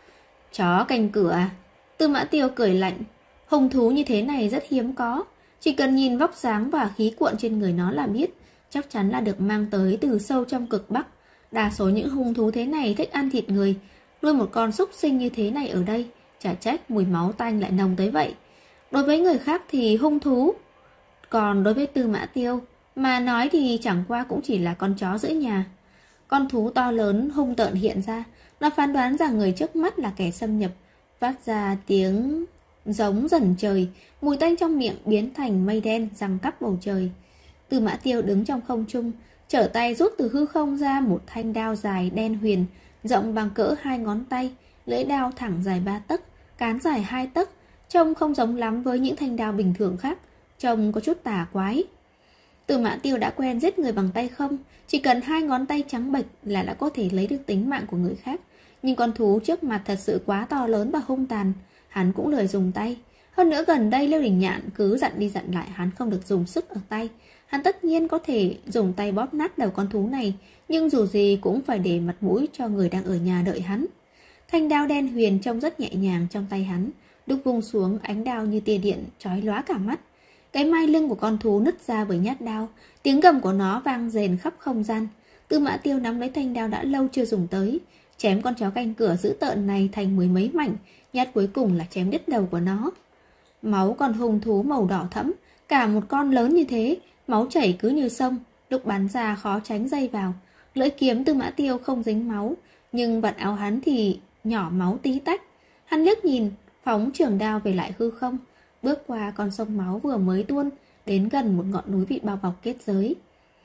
Chó canh cửa à? Tư Mã Tiêu cười lạnh. Hung thú như thế này rất hiếm có, chỉ cần nhìn vóc dáng và khí cuộn trên người nó là biết, chắc chắn là được mang tới từ sâu trong cực Bắc. Đa số những hung thú thế này thích ăn thịt người, nuôi một con súc sinh như thế này ở đây, chả trách mùi máu tanh lại nồng tới vậy. Đối với người khác thì hung thú, còn đối với Tư Mã Tiêu, Mà nói thì chẳng qua cũng chỉ là con chó giữa nhà. Con thú to lớn hung tợn hiện ra. Nó phán đoán rằng người trước mắt là kẻ xâm nhập, phát ra tiếng giống dần trời. Mùi tanh trong miệng biến thành mây đen giăng cắp bầu trời. Tư Mã Tiêu đứng trong không trung, trở tay rút từ hư không ra một thanh đao dài đen huyền, rộng bằng cỡ 2 ngón tay, lưỡi đao thẳng dài 3 tấc, cán dài 2 tấc, trông không giống lắm với những thanh đao bình thường khác, trông có chút tà quái. Tư Mã Tiêu đã quen giết người bằng tay không, chỉ cần 2 ngón tay trắng bệch là đã có thể lấy được tính mạng của người khác. Nhưng con thú trước mặt thật sự quá to lớn và hung tàn, hắn cũng lười dùng tay. Hơn nữa gần đây Liêu Đình Nhạn cứ dặn đi dặn lại hắn không được dùng sức ở tay. Hắn tất nhiên có thể dùng tay bóp nát đầu con thú này, nhưng dù gì cũng phải để mặt mũi cho người đang ở nhà đợi hắn. Thanh đao đen huyền trông rất nhẹ nhàng trong tay hắn, lúc vung xuống ánh đao như tia điện chói lóa cả mắt. Cái mai lưng của con thú nứt ra bởi nhát đao, tiếng gầm của nó vang rền khắp không gian. Tư Mã Tiêu nắm lấy thanh đao đã lâu chưa dùng tới, chém con chó canh cửa dữ tợn này thành 10 mấy mảnh, nhát cuối cùng là chém đứt đầu của nó. Máu con hung thú màu đỏ thẫm, cả một con lớn như thế, máu chảy cứ như sông, lúc bắn ra khó tránh dây vào. Lưỡi kiếm Tư Mã Tiêu không dính máu, nhưng vạt áo hắn thì nhỏ máu tí tách. Hắn liếc nhìn, phóng trường đao về lại hư không, bước qua con sông máu vừa mới tuôn, đến gần một ngọn núi bị bao bọc kết giới.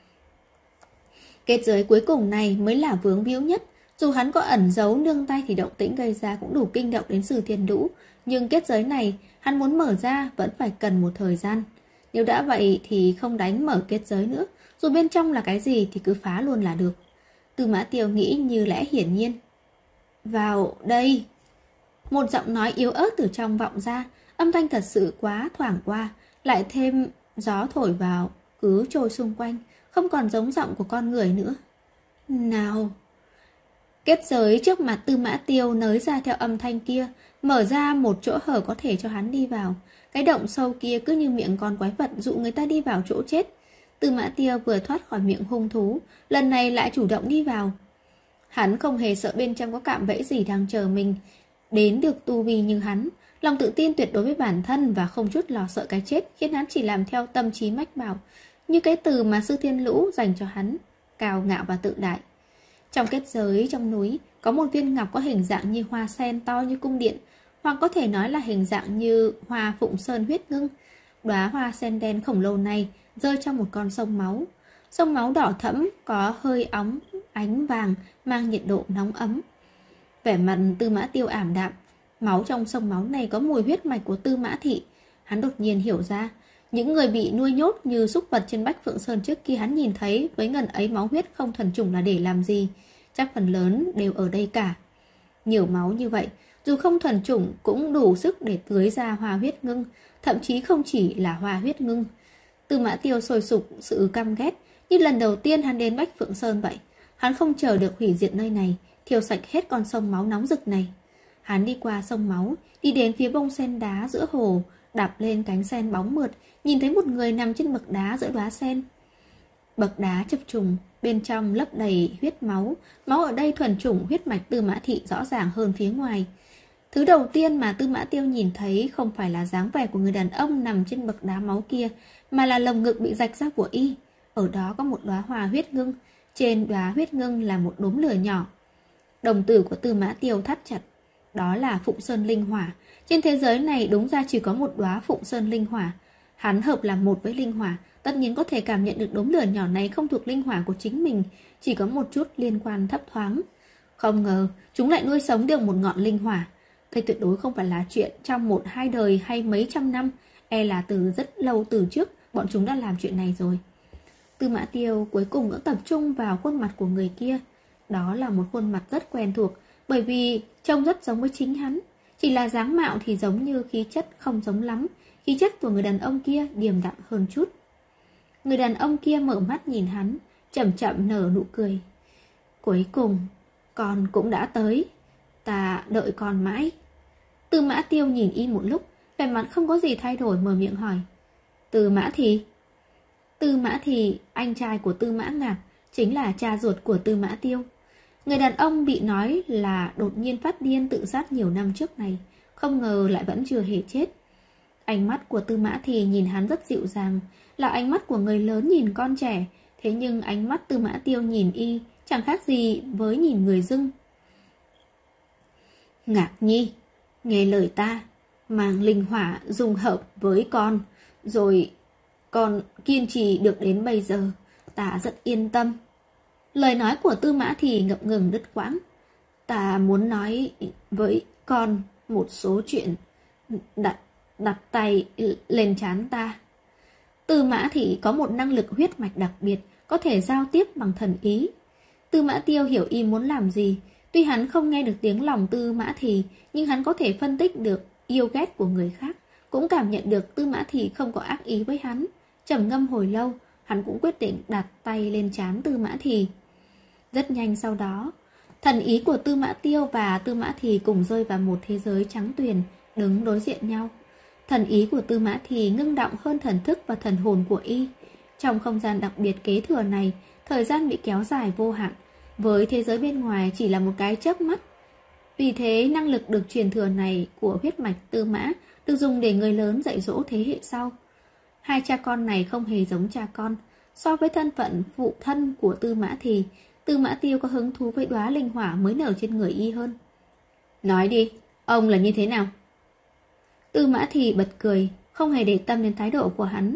Kết giới cuối cùng này mới là vướng víu nhất. Dù hắn có ẩn giấu nương tay thì động tĩnh gây ra cũng đủ kinh động đến Sử Thiên Lũ, nhưng kết giới này hắn muốn mở ra vẫn phải cần một thời gian. Nếu đã vậy thì không đánh mở kết giới nữa, dù bên trong là cái gì thì cứ phá luôn là được. Tư Mã Tiêu nghĩ như lẽ hiển nhiên. Vào đây. Một giọng nói yếu ớt từ trong vọng ra, âm thanh thật sự quá thoảng qua, lại thêm gió thổi vào, cứ trôi xung quanh, không còn giống giọng của con người nữa. Nào. Kết giới trước mặt Tư Mã Tiêu nới ra theo âm thanh kia, mở ra một chỗ hở có thể cho hắn đi vào. Cái động sâu kia cứ như miệng con quái vật dụ người ta đi vào chỗ chết. Tư Mã Tiêu vừa thoát khỏi miệng hung thú, lần này lại chủ động đi vào. Hắn không hề sợ bên trong có cạm bẫy gì đang chờ mình. Đến được tu vi như hắn, lòng tự tin tuyệt đối với bản thân và không chút lo sợ cái chết khiến hắn chỉ làm theo tâm trí mách bảo, như cái từ mà Sư Thiên Lũ dành cho hắn, cao ngạo và tự đại. Trong kết giới trong núi có một viên ngọc có hình dạng như hoa sen to như cung điện, hoặc có thể nói là hình dạng như hoa phụng sơn huyết ngưng. Đóa hoa sen đen khổng lồ này rơi trong một con sông máu. Sông máu đỏ thẫm có hơi óng ánh vàng, mang nhiệt độ nóng ấm. Vẻ mặt Tư Mã Tiêu ảm đạm. Máu trong sông máu này có mùi huyết mạch của Tư Mã thị. Hắn đột nhiên hiểu ra, những người bị nuôi nhốt như súc vật trên Bách Phượng Sơn trước kia hắn nhìn thấy với ngần ấy máu huyết không thuần chủng là để làm gì. Chắc phần lớn đều ở đây cả. Nhiều máu như vậy, dù không thuần chủng cũng đủ sức để tưới ra hoa huyết ngưng, thậm chí không chỉ là hoa huyết ngưng. Tư Mã Tiêu sôi sục sự căm ghét, như lần đầu tiên hắn đến Bách Phượng Sơn vậy. Hắn không chờ được hủy diệt nơi này, thiêu sạch hết con sông máu nóng rực này. Hắn đi qua sông máu, đi đến phía bông sen đá giữa hồ, đạp lên cánh sen bóng mượt, nhìn thấy một người nằm trên bậc đá giữa đóa sen. Bậc đá chập trùng, bên trong lấp đầy huyết máu. Máu ở đây thuần chủng huyết mạch Tư Mã thị rõ ràng hơn phía ngoài. Thứ đầu tiên mà Tư Mã Tiêu nhìn thấy không phải là dáng vẻ của người đàn ông nằm trên bậc đá máu kia, mà là lồng ngực bị rạch ra của y. Ở đó có một đóa hoa huyết ngưng, trên đóa huyết ngưng là một đốm lửa nhỏ. Đồng tử của Tư Mã Tiêu thắt chặt. Đó là Phụng Sơn Linh Hỏa. Trên thế giới này đúng ra chỉ có một đóa Phụng Sơn Linh Hỏa. Hắn hợp làm một với linh hỏa, tất nhiên có thể cảm nhận được đốm lửa nhỏ này không thuộc linh hỏa của chính mình, chỉ có một chút liên quan thấp thoáng. Không ngờ, chúng lại nuôi sống được một ngọn linh hỏa. Đây tuyệt đối không phải là chuyện trong 1-2 đời hay mấy trăm năm, e là từ rất lâu từ trước bọn chúng đã làm chuyện này rồi. Tư Mã Tiêu cuối cùng cũng tập trung vào khuôn mặt của người kia. Đó là một khuôn mặt rất quen thuộc, bởi vì trông rất giống với chính hắn. Chỉ là dáng mạo thì giống như khí chất không giống lắm. Khí chất của người đàn ông kia điềm đạm hơn chút. Người đàn ông kia mở mắt nhìn hắn, chậm chậm nở nụ cười. Cuối cùng, con cũng đã tới. Ta đợi con mãi. Tư Mã Tiêu nhìn y một lúc, vẻ mặt không có gì thay đổi, mở miệng hỏi. Tư Mã thì? Tư Mã thì, anh trai của Tư Mã Ngạc, chính là cha ruột của Tư Mã Tiêu. Người đàn ông bị nói là đột nhiên phát điên tự sát nhiều năm trước này, không ngờ lại vẫn chưa hề chết. Ánh mắt của Tư Mã Thì nhìn hắn rất dịu dàng, là ánh mắt của người lớn nhìn con trẻ. Thế nhưng ánh mắt Tư Mã Tiêu nhìn y chẳng khác gì với nhìn người dưng. Ngạc Nhi, nghe lời ta, mang linh hỏa dung hợp với con, rồi con kiên trì được đến bây giờ, ta rất yên tâm. Lời nói của Tư Mã Thì ngập ngừng đứt quãng. Ta muốn nói với con một số chuyện. Đặt tay lên trán ta. Tư Mã Thị có một năng lực huyết mạch đặc biệt, có thể giao tiếp bằng thần ý. Tư Mã Tiêu hiểu y muốn làm gì. Tuy hắn không nghe được tiếng lòng Tư Mã Thị, nhưng hắn có thể phân tích được yêu ghét của người khác, cũng cảm nhận được Tư Mã Thị không có ác ý với hắn. Trầm ngâm hồi lâu, hắn cũng quyết định đặt tay lên trán Tư Mã Thị. Rất nhanh sau đó, thần ý của Tư Mã Tiêu và Tư Mã Thị cùng rơi vào một thế giới trắng tuyền, đứng đối diện nhau. Thần ý của Tư Mã Thị ngưng động hơn thần thức và thần hồn của y. Trong không gian đặc biệt kế thừa này, thời gian bị kéo dài vô hạn, với thế giới bên ngoài chỉ là một cái chớp mắt. Vì thế, năng lực được truyền thừa này của huyết mạch Tư Mã được dùng để người lớn dạy dỗ thế hệ sau. Hai cha con này không hề giống cha con. So với thân phận phụ thân của Tư Mã thì Tư Mã Tiêu có hứng thú với đóa linh hỏa mới nở trên người y hơn. Nói đi, ông là như thế nào? Tư Mã Thì bật cười, không hề để tâm đến thái độ của hắn.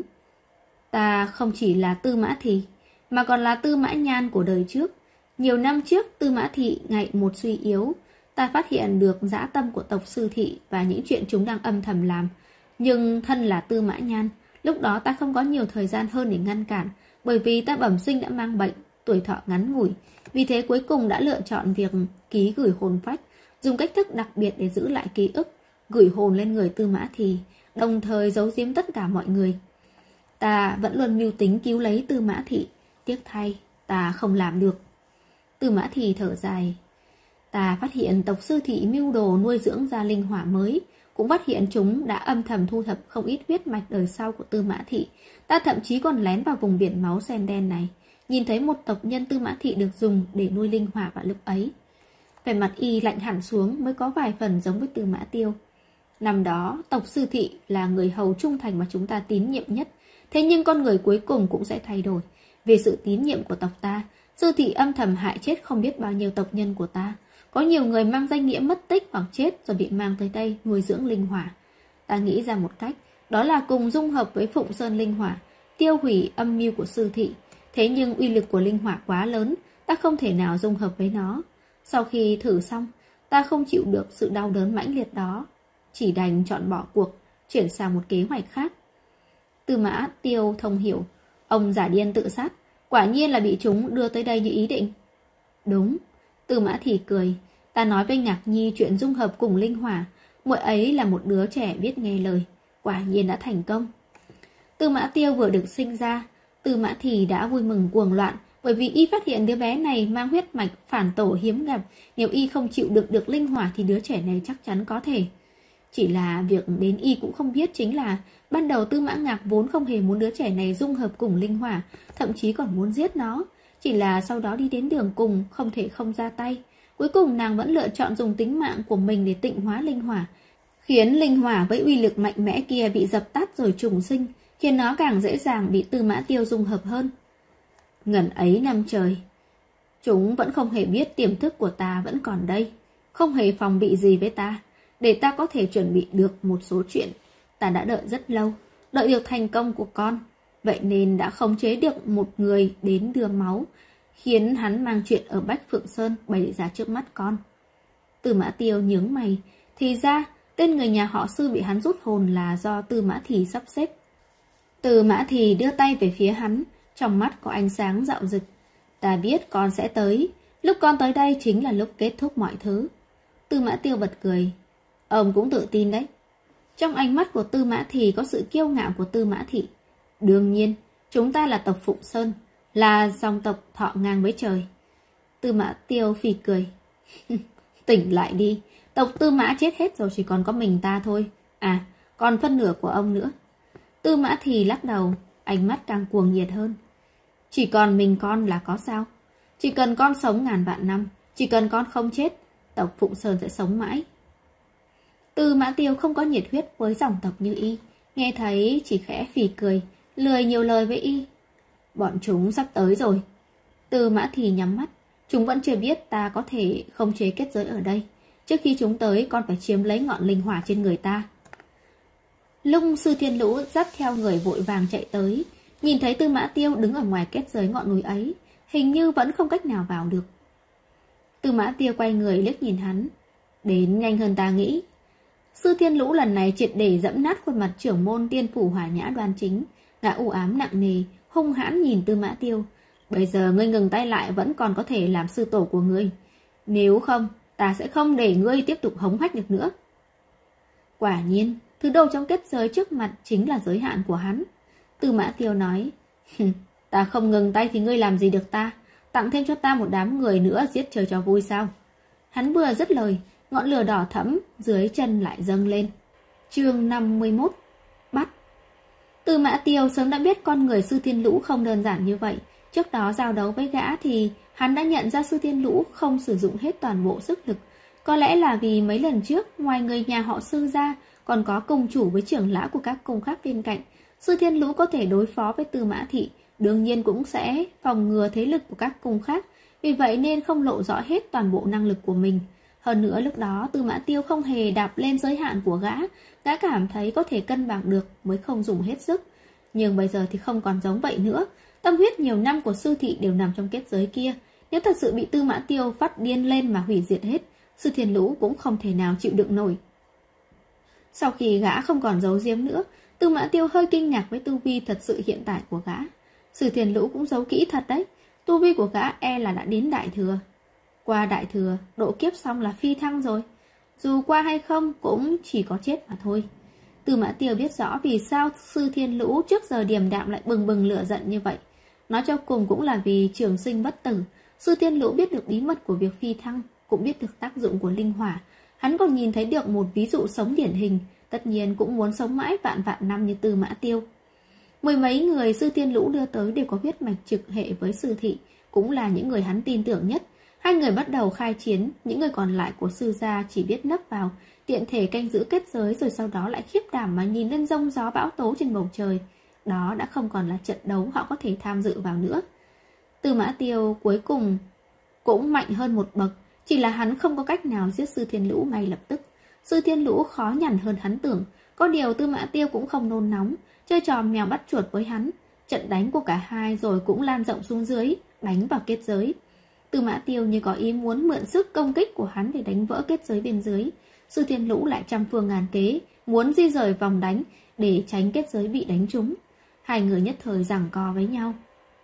Ta không chỉ là Tư Mã Thì, mà còn là Tư Mã Nhan của đời trước. Nhiều năm trước, Tư Mã Thị ngày một suy yếu. Ta phát hiện được dã tâm của tộc sư thị và những chuyện chúng đang âm thầm làm. Nhưng thân là Tư Mã Nhan, lúc đó ta không có nhiều thời gian hơn để ngăn cản, bởi vì ta bẩm sinh đã mang bệnh, tuổi thọ ngắn ngủi. Vì thế cuối cùng đã lựa chọn việc ký gửi hồn phách, dùng cách thức đặc biệt để giữ lại ký ức, gửi hồn lên người Tư Mã Thì, đồng thời giấu giếm tất cả mọi người. Ta vẫn luôn mưu tính cứu lấy Tư Mã Thị, tiếc thay ta không làm được. Tư Mã Thì thở dài. Ta phát hiện tộc sư thị mưu đồ nuôi dưỡng ra linh hỏa mới, cũng phát hiện chúng đã âm thầm thu thập không ít huyết mạch đời sau của Tư Mã Thị. Ta thậm chí còn lén vào vùng biển máu sen đen này, nhìn thấy một tộc nhân Tư Mã Thị được dùng để nuôi linh hỏa vào lúc ấy. Vẻ mặt y lạnh hẳn xuống, mới có vài phần giống với Tư Mã Tiêu. Năm đó, tộc sư thị là người hầu trung thành mà chúng ta tín nhiệm nhất. Thế nhưng con người cuối cùng cũng sẽ thay đổi. Vì sự tín nhiệm của tộc ta, sư thị âm thầm hại chết không biết bao nhiêu tộc nhân của ta. Có nhiều người mang danh nghĩa mất tích hoặc chết rồi bị mang tới đây nuôi dưỡng linh hỏa. Ta nghĩ ra một cách, đó là cùng dung hợp với Phụng Sơn linh hỏa, tiêu hủy âm mưu của sư thị. Thế nhưng uy lực của linh hỏa quá lớn, ta không thể nào dung hợp với nó. Sau khi thử xong, ta không chịu được sự đau đớn mãnh liệt đó, chỉ đành chọn bỏ cuộc, chuyển sang một kế hoạch khác. Tư Mã Tiêu thông hiểu, ông giả điên tự sát, quả nhiên là bị chúng đưa tới đây như ý định. Đúng, Tư Mã Thì cười, ta nói với Ngạc Nhi chuyện dung hợp cùng linh hỏa, muội ấy là một đứa trẻ biết nghe lời, quả nhiên đã thành công. Tư Mã Tiêu vừa được sinh ra, Tư Mã Thì đã vui mừng cuồng loạn, bởi vì y phát hiện đứa bé này mang huyết mạch phản tổ hiếm gặp, nếu y không chịu được linh hỏa thì đứa trẻ này chắc chắn có thể. Chỉ là việc đến y cũng không biết chính là ban đầu Tư Mã Ngạc vốn không hề muốn đứa trẻ này dung hợp cùng linh hỏa, thậm chí còn muốn giết nó. Chỉ là sau đó đi đến đường cùng không thể không ra tay. Cuối cùng nàng vẫn lựa chọn dùng tính mạng của mình để tịnh hóa linh hỏa, khiến linh hỏa với uy lực mạnh mẽ kia bị dập tắt rồi trùng sinh, khiến nó càng dễ dàng bị Tư Mã Tiêu dung hợp hơn. Ngần ấy năm trời, chúng vẫn không hề biết tiềm thức của ta vẫn còn đây, không hề phòng bị gì với ta. Để ta có thể chuẩn bị được một số chuyện, ta đã đợi rất lâu, đợi được thành công của con. Vậy nên đã khống chế được một người đến đưa máu, khiến hắn mang chuyện ở Bách Phượng Sơn bày ra trước mắt con. Tư Mã Tiêu nhướng mày, thì ra tên người nhà họ Sư bị hắn rút hồn là do Tư Mã Thì sắp xếp. Tư Mã Thì đưa tay về phía hắn, trong mắt có ánh sáng rạo rực. Ta biết con sẽ tới, lúc con tới đây chính là lúc kết thúc mọi thứ. Tư Mã Tiêu bật cười. Ông cũng tự tin đấy. Trong ánh mắt của Tư Mã Thì có sự kiêu ngạo của Tư Mã Thị. Đương nhiên, chúng ta là tộc Phụng Sơn, là dòng tộc thọ ngang với trời. Tư Mã Tiêu phì cười. Tỉnh lại đi, tộc Tư Mã chết hết rồi, chỉ còn có mình ta thôi. À, còn phân nửa của ông nữa. Tư Mã Thì lắc đầu, ánh mắt càng cuồng nhiệt hơn. Chỉ còn mình con là có sao? Chỉ cần con sống ngàn vạn năm, chỉ cần con không chết, tộc Phụng Sơn sẽ sống mãi. Tư Mã Tiêu không có nhiệt huyết với dòng tộc như y, Nghe thấy chỉ khẽ phì cười, lười nhiều lời với y. Bọn chúng sắp tới rồi. Tư Mã Thì nhắm mắt. Chúng vẫn chưa biết ta có thể khống chế kết giới ở đây. Trước khi chúng tới con phải chiếm lấy ngọn linh hỏa trên người ta. Lúc Sư Thiên Lũ dắt theo người vội vàng chạy tới, nhìn thấy Tư Mã Tiêu đứng ở ngoài kết giới ngọn núi ấy, hình như vẫn không cách nào vào được. Tư Mã Tiêu quay người liếc nhìn hắn. Đến nhanh hơn ta nghĩ. Sư Thiên Lũ lần này triệt để dẫm nát khuôn mặt trưởng môn Tiên Phủ Hỏa Nhã đoan chính, gã u ám nặng nề, hung hãn nhìn Tư Mã Tiêu. Bây giờ ngươi ngừng tay lại vẫn còn có thể làm sư tổ của ngươi. Nếu không, ta sẽ không để ngươi tiếp tục hống hách được nữa. Quả nhiên, thứ đồ trong kết giới trước mặt chính là giới hạn của hắn. Tư Mã Tiêu nói, ta không ngừng tay thì ngươi làm gì được ta? Tặng thêm cho ta một đám người nữa giết trời cho vui sao? Hắn vừa dứt lời, ngọn lửa đỏ thẫm dưới chân lại dâng lên. Chương 51. Bắt. Tư Mã Tiêu sớm đã biết con người Sư Thiên Lũ không đơn giản như vậy. Trước đó giao đấu với gã thì hắn đã nhận ra Sư Thiên Lũ không sử dụng hết toàn bộ sức lực. Có lẽ là vì mấy lần trước, ngoài người nhà họ Sư ra, còn có cung chủ với trưởng lão của các cung khác bên cạnh. Sư Thiên Lũ có thể đối phó với Tư Mã Thị, đương nhiên cũng sẽ phòng ngừa thế lực của các cung khác. Vì vậy nên không lộ rõ hết toàn bộ năng lực của mình. Hơn nữa lúc đó Tư Mã Tiêu không hề đạp lên giới hạn của gã cảm thấy có thể cân bằng được mới không dùng hết sức. Nhưng bây giờ thì không còn giống vậy nữa. Tâm huyết nhiều năm của Sư Thị đều nằm trong kết giới kia. Nếu thật sự bị Tư Mã Tiêu phát điên lên mà hủy diệt hết, Sư Thiên Lũ cũng không thể nào chịu đựng nổi. Sau khi gã không còn giấu giếm nữa, Tư Mã Tiêu hơi kinh ngạc với tu vi thật sự hiện tại của gã. Sư Thiên Lũ cũng giấu kỹ thật đấy. Tu vi của gã e là đã đến đại thừa. Qua đại thừa, độ kiếp xong là phi thăng rồi. Dù qua hay không cũng chỉ có chết mà thôi. Tư Mã Tiêu biết rõ vì sao Sư Thiên Lũ trước giờ điềm đạm lại bừng bừng lửa giận như vậy. Nói cho cùng cũng là vì trường sinh bất tử. Sư Thiên Lũ biết được bí mật của việc phi thăng, cũng biết được tác dụng của linh hỏa. Hắn còn nhìn thấy được một ví dụ sống điển hình, tất nhiên cũng muốn sống mãi vạn vạn năm như Tư Mã Tiêu. Mười mấy người Sư Thiên Lũ đưa tới đều có huyết mạch trực hệ với Sư Thị, cũng là những người hắn tin tưởng nhất. Hai người bắt đầu khai chiến, những người còn lại của Sư gia chỉ biết nấp vào, tiện thể canh giữ kết giới rồi sau đó lại khiếp đảm mà nhìn lên giông gió bão tố trên bầu trời. Đó đã không còn là trận đấu họ có thể tham dự vào nữa. Tư Mã Tiêu cuối cùng cũng mạnh hơn một bậc, chỉ là hắn không có cách nào giết Sư Thiên Lũ ngay lập tức. Sư Thiên Lũ khó nhằn hơn hắn tưởng, có điều Tư Mã Tiêu cũng không nôn nóng, chơi trò mèo bắt chuột với hắn. Trận đánh của cả hai rồi cũng lan rộng xuống dưới, đánh vào kết giới. Tư Mã Tiêu như có ý muốn mượn sức công kích của hắn để đánh vỡ kết giới bên dưới. Sư Thiên Lũ lại trăm phương ngàn kế, muốn di rời vòng đánh để tránh kết giới bị đánh trúng. Hai người nhất thời giằng co với nhau.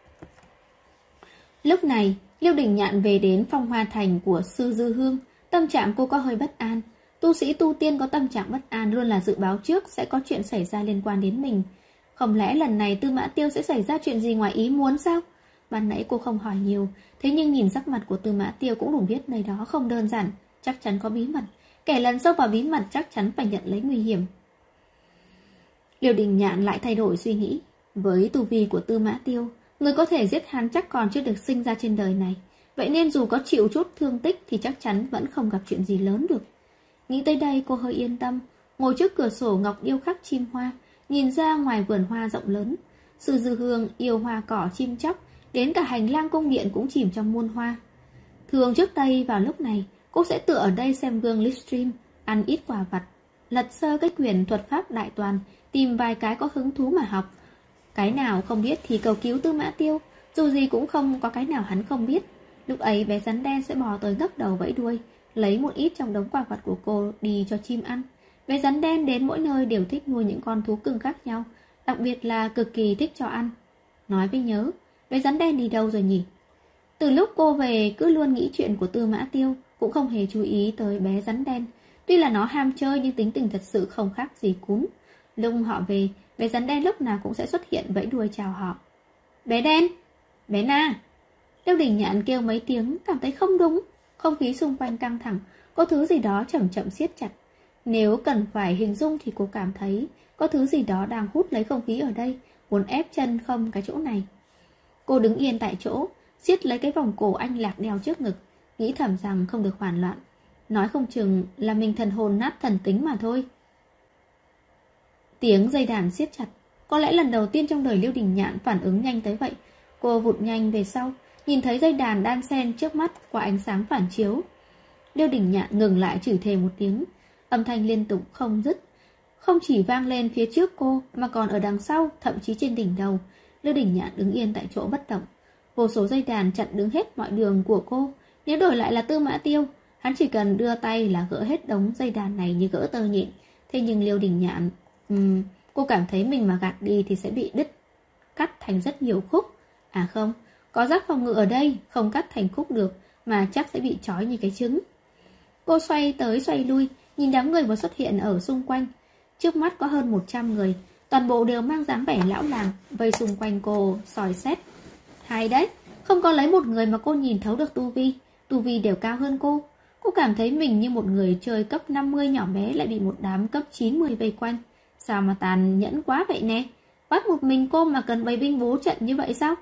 Lúc này, Liêu Đình Nhạn về đến Phong Hoa Thành của Sư Dư Hương. Tâm trạng cô có hơi bất an. Tu sĩ tu tiên có tâm trạng bất an luôn là dự báo trước sẽ có chuyện xảy ra liên quan đến mình. Không lẽ lần này Tư Mã Tiêu sẽ xảy ra chuyện gì ngoài ý muốn sao? Ban nãy cô không hỏi nhiều, thế nhưng nhìn sắc mặt của Tư Mã Tiêu cũng đủ biết nơi đó không đơn giản, chắc chắn có bí mật. Kẻ lần sâu vào bí mật chắc chắn phải nhận lấy nguy hiểm. Liêu Đình Nhạn lại thay đổi suy nghĩ. Với tu vi của Tư Mã Tiêu, người có thể giết hắn chắc còn chưa được sinh ra trên đời này. Vậy nên dù có chịu chút thương tích thì chắc chắn vẫn không gặp chuyện gì lớn được. Nghĩ tới đây cô hơi yên tâm, ngồi trước cửa sổ ngọc điêu khắc chim hoa, nhìn ra ngoài vườn hoa rộng lớn. Sư Dư Hương yêu hoa cỏ chim chóc, đến cả hành lang cung điện cũng chìm trong muôn hoa. Thường trước đây vào lúc này, cô sẽ tựa ở đây xem gương livestream, ăn ít quà vặt, lật sơ cái quyển thuật pháp đại toàn, tìm vài cái có hứng thú mà học. Cái nào không biết thì cầu cứu Tư Mã Tiêu, dù gì cũng không có cái nào hắn không biết. Lúc ấy bé rắn đen sẽ bò tới ngấp đầu vẫy đuôi, lấy một ít trong đống quà vặt của cô đi cho chim ăn. Bé rắn đen đến mỗi nơi đều thích nuôi những con thú cưng khác nhau, đặc biệt là cực kỳ thích cho ăn. Nói với nhớ, bé rắn đen đi đâu rồi nhỉ? Từ lúc cô về cứ luôn nghĩ chuyện của Tư Mã Tiêu, cũng không hề chú ý tới bé rắn đen. Tuy là nó ham chơi nhưng tính tình thật sự không khác gì cún. Lúc họ về, bé rắn đen lúc nào cũng sẽ xuất hiện vẫy đuôi chào họ. Bé đen, bé Na. Liêu Đình Nhạn kêu mấy tiếng, cảm thấy không đúng. Không khí xung quanh căng thẳng, có thứ gì đó chậm chậm siết chặt. Nếu cần phải hình dung thì cô cảm thấy có thứ gì đó đang hút lấy không khí ở đây, muốn ép chân không cái chỗ này. Cô đứng yên tại chỗ, siết lấy cái vòng cổ anh Lạc đeo trước ngực, nghĩ thầm rằng không được hoảng loạn. Nói không chừng là mình thần hồn nát thần tính mà thôi. Tiếng dây đàn siết chặt. Có lẽ lần đầu tiên trong đời Liêu Đình Nhạn phản ứng nhanh tới vậy. Cô vụt nhanh về sau, nhìn thấy dây đàn đan xen trước mắt qua ánh sáng phản chiếu. Liêu Đình Nhạn ngừng lại chửi thề một tiếng. Âm thanh liên tục không dứt, không chỉ vang lên phía trước cô mà còn ở đằng sau, thậm chí trên đỉnh đầu. Liêu Đình Nhạn đứng yên tại chỗ bất động. Vô số dây đàn chặn đứng hết mọi đường của cô. Nếu đổi lại là Tư Mã Tiêu, hắn chỉ cần đưa tay là gỡ hết đống dây đàn này như gỡ tơ nhện. Thế nhưng Liêu Đình Nhạn, cô cảm thấy mình mà gạt đi thì sẽ bị cắt thành rất nhiều khúc. À không, có giác phòng ngự ở đây, không cắt thành khúc được, mà chắc sẽ bị trói như cái trứng. Cô xoay tới xoay lui, nhìn đám người vừa xuất hiện ở xung quanh. Trước mắt có hơn 100 người, toàn bộ đều mang dáng vẻ lão làng, vây xung quanh cô soi xét. Hay đấy, không có lấy một người mà cô nhìn thấu được tu vi đều cao hơn cô. Cô cảm thấy mình như một người chơi cấp 50 nhỏ bé lại bị một đám cấp 90 vây quanh. Sao mà tàn nhẫn quá vậy nè? Bắt một mình cô mà cần bày binh bố trận như vậy sao?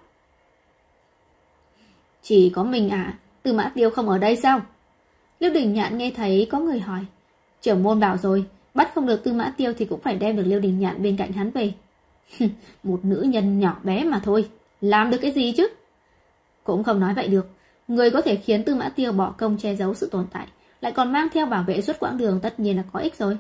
Chỉ có mình à? Tư Mã Tiêu không ở đây sao? Liêu Đình Nhạn nghe thấy có người hỏi. Trưởng môn bảo rồi, bắt không được Tư Mã Tiêu thì cũng phải đem được Liêu Đình Nhạn bên cạnh hắn về. Một nữ nhân nhỏ bé mà thôi, làm được cái gì chứ? Cũng không nói vậy được. Người có thể khiến Tư Mã Tiêu bỏ công che giấu sự tồn tại, lại còn mang theo bảo vệ suốt quãng đường, tất nhiên là có ích rồi.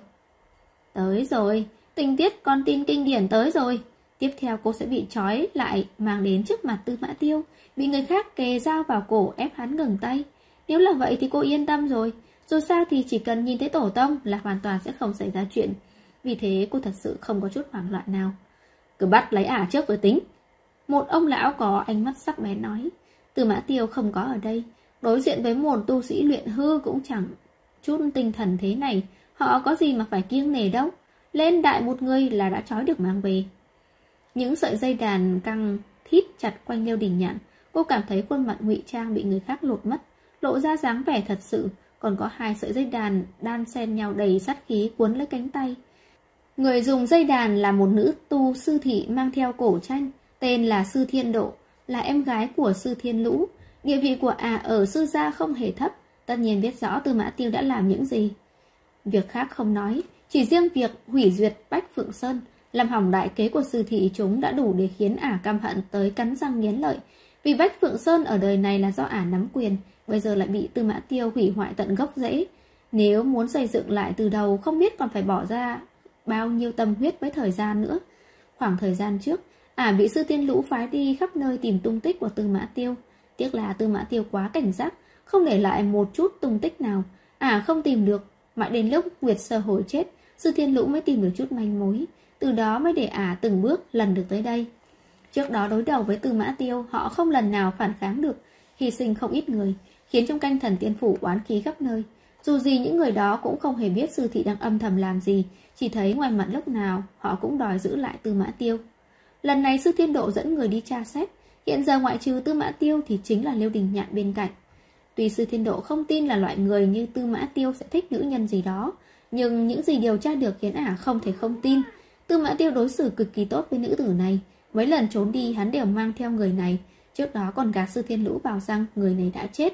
Tới rồi, tình tiết con tin kinh điển tới rồi. Tiếp theo cô sẽ bị trói lại, mang đến trước mặt Tư Mã Tiêu, bị người khác kề dao vào cổ ép hắn ngừng tay. Nếu là vậy thì cô yên tâm rồi. Dù sao thì chỉ cần nhìn thấy tổ tông là hoàn toàn sẽ không xảy ra chuyện. Vì thế cô thật sự không có chút hoảng loạn nào. Cứ bắt lấy ả trước rồi tính. Một ông lão có ánh mắt sắc bén nói. Tư Mã Tiêu không có ở đây, đối diện với một tu sĩ luyện hư cũng chẳng chút tinh thần thế này, họ có gì mà phải kiêng nể đâu. Lên đại một người là đã trói được mang về. Những sợi dây đàn căng thít chặt quanh Liêu Đình Nhạn. Cô cảm thấy khuôn mặt ngụy trang bị người khác lột mất, lộ ra dáng vẻ thật sự. Còn có 2 sợi dây đàn đan xen nhau đầy sát khí cuốn lấy cánh tay. Người dùng dây đàn là một nữ tu sư thị mang theo cổ tranh, tên là Sư Thiên Độ, là em gái của Sư Thiên Lũ. Địa vị của ả ở sư gia không hề thấp, tất nhiên biết rõ Tư Mã Tiêu đã làm những gì. Việc khác không nói, chỉ riêng việc hủy duyệt Bách Phượng Sơn, làm hỏng đại kế của sư thị chúng đã đủ để khiến ả căm hận tới cắn răng nghiến lợi. Vì Bách Phượng Sơn ở đời này là do ả nắm quyền, bây giờ lại bị Tư Mã Tiêu hủy hoại tận gốc rễ. Nếu muốn xây dựng lại từ đầu, không biết còn phải bỏ ra bao nhiêu tâm huyết với thời gian nữa. Khoảng thời gian trước, ả bị Sư Tiên Lũ phái đi khắp nơi tìm tung tích của Tư Mã Tiêu. Tiếc là Tư Mã Tiêu quá cảnh giác, không để lại một chút tung tích nào. Ả không tìm được, mãi đến lúc Nguyệt Sơ hồi chết, Sư Thiên Lũ mới tìm được chút manh mối. Từ đó mới để ả từng bước lần được tới đây. Trước đó đối đầu với Tư Mã Tiêu, họ không lần nào phản kháng được, hy sinh không ít người, khiến trong canh thần tiên phủ oán khí khắp nơi. Dù gì những người đó cũng không hề biết sư thị đang âm thầm làm gì, chỉ thấy ngoài mặt lúc nào họ cũng đòi giữ lại Tư Mã Tiêu. Lần này Sư Thiên Độ dẫn người đi tra xét, hiện giờ ngoại trừ Tư Mã Tiêu thì chính là Liêu Đình Nhạn bên cạnh. Tuy Sư Thiên Độ không tin là loại người như Tư Mã Tiêu sẽ thích nữ nhân gì đó, nhưng những gì điều tra được khiến ả không thể không tin. Tư Mã Tiêu đối xử cực kỳ tốt với nữ tử này, mấy lần trốn đi hắn đều mang theo người này, trước đó còn gạt Sư Thiên Lũ vào rằng người này đã chết.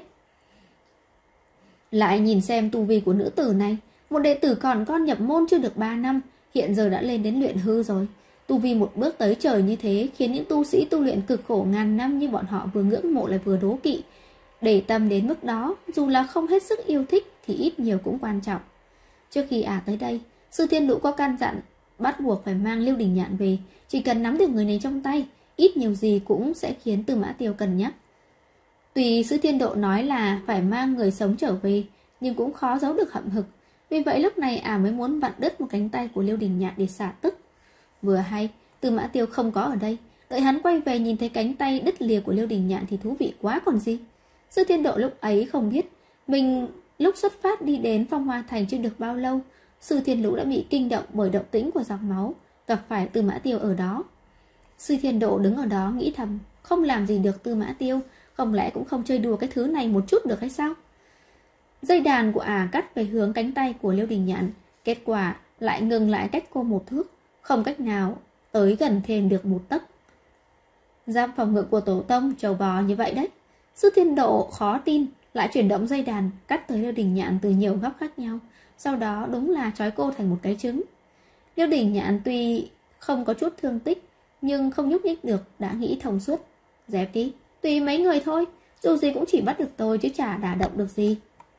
Lại nhìn xem tu vi của nữ tử này, một đệ tử còn con nhập môn chưa được 3 năm, hiện giờ đã lên đến luyện hư rồi. Tu vi một bước tới trời như thế khiến những tu sĩ tu luyện cực khổ ngàn năm như bọn họ vừa ngưỡng mộ lại vừa đố kỵ. Để tâm đến mức đó, dù là không hết sức yêu thích thì ít nhiều cũng quan trọng. Trước khi ả tới đây, Sư Thiên Lũ có căn dặn bắt buộc phải mang Liêu Đình Nhạn về, chỉ cần nắm được người này trong tay, ít nhiều gì cũng sẽ khiến Tư Mã Tiêu cân nhắc. Tuy Sư Thiên Độ nói là phải mang người sống trở về, nhưng cũng khó giấu được hậm hực. Vì vậy lúc này ả mới muốn vặn đứt một cánh tay của Liêu Đình Nhạn để xả tức. Vừa hay, Tư Mã Tiêu không có ở đây, đợi hắn quay về nhìn thấy cánh tay đứt lìa của Liêu Đình Nhạn thì thú vị quá còn gì. Sư Thiên Độ lúc ấy không biết, mình lúc xuất phát đi đến Phong Hoa Thành chưa được bao lâu, Sư Thiên Lũ đã bị kinh động bởi động tĩnh của dòng máu, gặp phải Tư Mã Tiêu ở đó. Sư Thiên Độ đứng ở đó nghĩ thầm, không làm gì được Tư Mã Tiêu, không lẽ cũng không chơi đùa cái thứ này một chút được hay sao? Dây đàn của ả cắt về hướng cánh tay của Liêu Đình Nhạn, kết quả lại ngừng lại cách cô 1 thước, không cách nào tới gần thêm được 1 tấc. Giam phòng ngự của tổ tông trâu bò như vậy đấy. Sư Thiên Độ khó tin, lại chuyển động dây đàn cắt tới Liêu Đình Nhạn từ nhiều góc khác nhau, sau đó đúng là trói cô thành một cái trứng. Liêu Đình Nhạn tuy không có chút thương tích, nhưng không nhúc nhích được, đã nghĩ thông suốt. Dẹp đi, tùy mấy người thôi, dù gì cũng chỉ bắt được tôi chứ chả đả động được gì.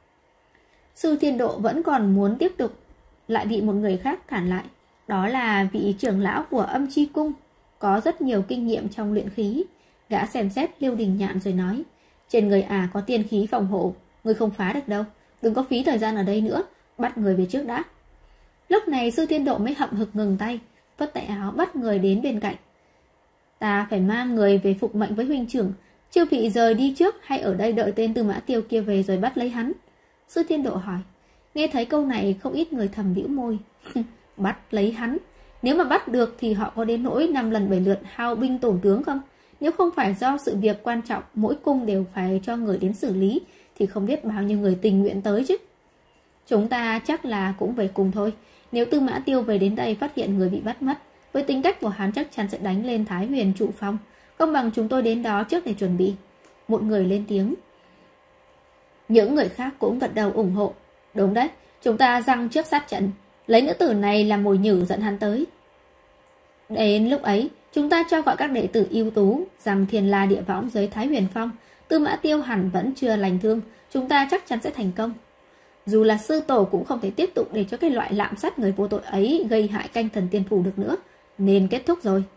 Sư Thiên Độ vẫn còn muốn tiếp tục, lại bị một người khác cản lại. Đó là vị trưởng lão của Âm Chi Cung, có rất nhiều kinh nghiệm trong luyện khí. Gã xem xét Liêu Đình Nhạn rồi nói, trên người có tiên khí phòng hộ, người không phá được đâu, đừng có phí thời gian ở đây nữa, bắt người về trước đã. Lúc này Sư Thiên Độ mới hậm hực ngừng tay, phất tay áo bắt người đến bên cạnh. Ta phải mang người về phục mệnh với huynh trưởng, Chư vị rời đi trước hay ở đây đợi tên Tư Mã Tiêu kia về rồi bắt lấy hắn? Sư Thiên Độ hỏi. Nghe thấy câu này không ít người thầm bĩu môi. Bắt lấy hắn? Nếu mà bắt được thì họ có đến nỗi 5 lần 7 lượt hao binh tổn tướng không? Nếu không phải do sự việc quan trọng mỗi cung đều phải cho người đến xử lý thì không biết bao nhiêu người tình nguyện tới chứ. Chúng ta chắc là cũng về cùng thôi. Nếu Tư Mã Tiêu về đến đây phát hiện người bị bắt mất, với tính cách của hắn chắc chắn sẽ đánh lên Thái Huyền trụ phong. Không bằng chúng tôi đến đó trước để chuẩn bị. Một người lên tiếng. Những người khác cũng gật đầu ủng hộ. Đúng đấy, chúng ta giăng trước sát trận, lấy nữ tử này làm mồi nhử dẫn hắn tới. Đến lúc ấy, chúng ta cho gọi các đệ tử ưu tú, rằng Thiên La Địa Võng dưới Thái Huyền Phong, Tư Mã Tiêu hẳn vẫn chưa lành thương, chúng ta chắc chắn sẽ thành công. Dù là sư tổ cũng không thể tiếp tục để cho cái loại lạm sát người vô tội ấy gây hại canh thần tiên phủ được nữa, nên kết thúc rồi.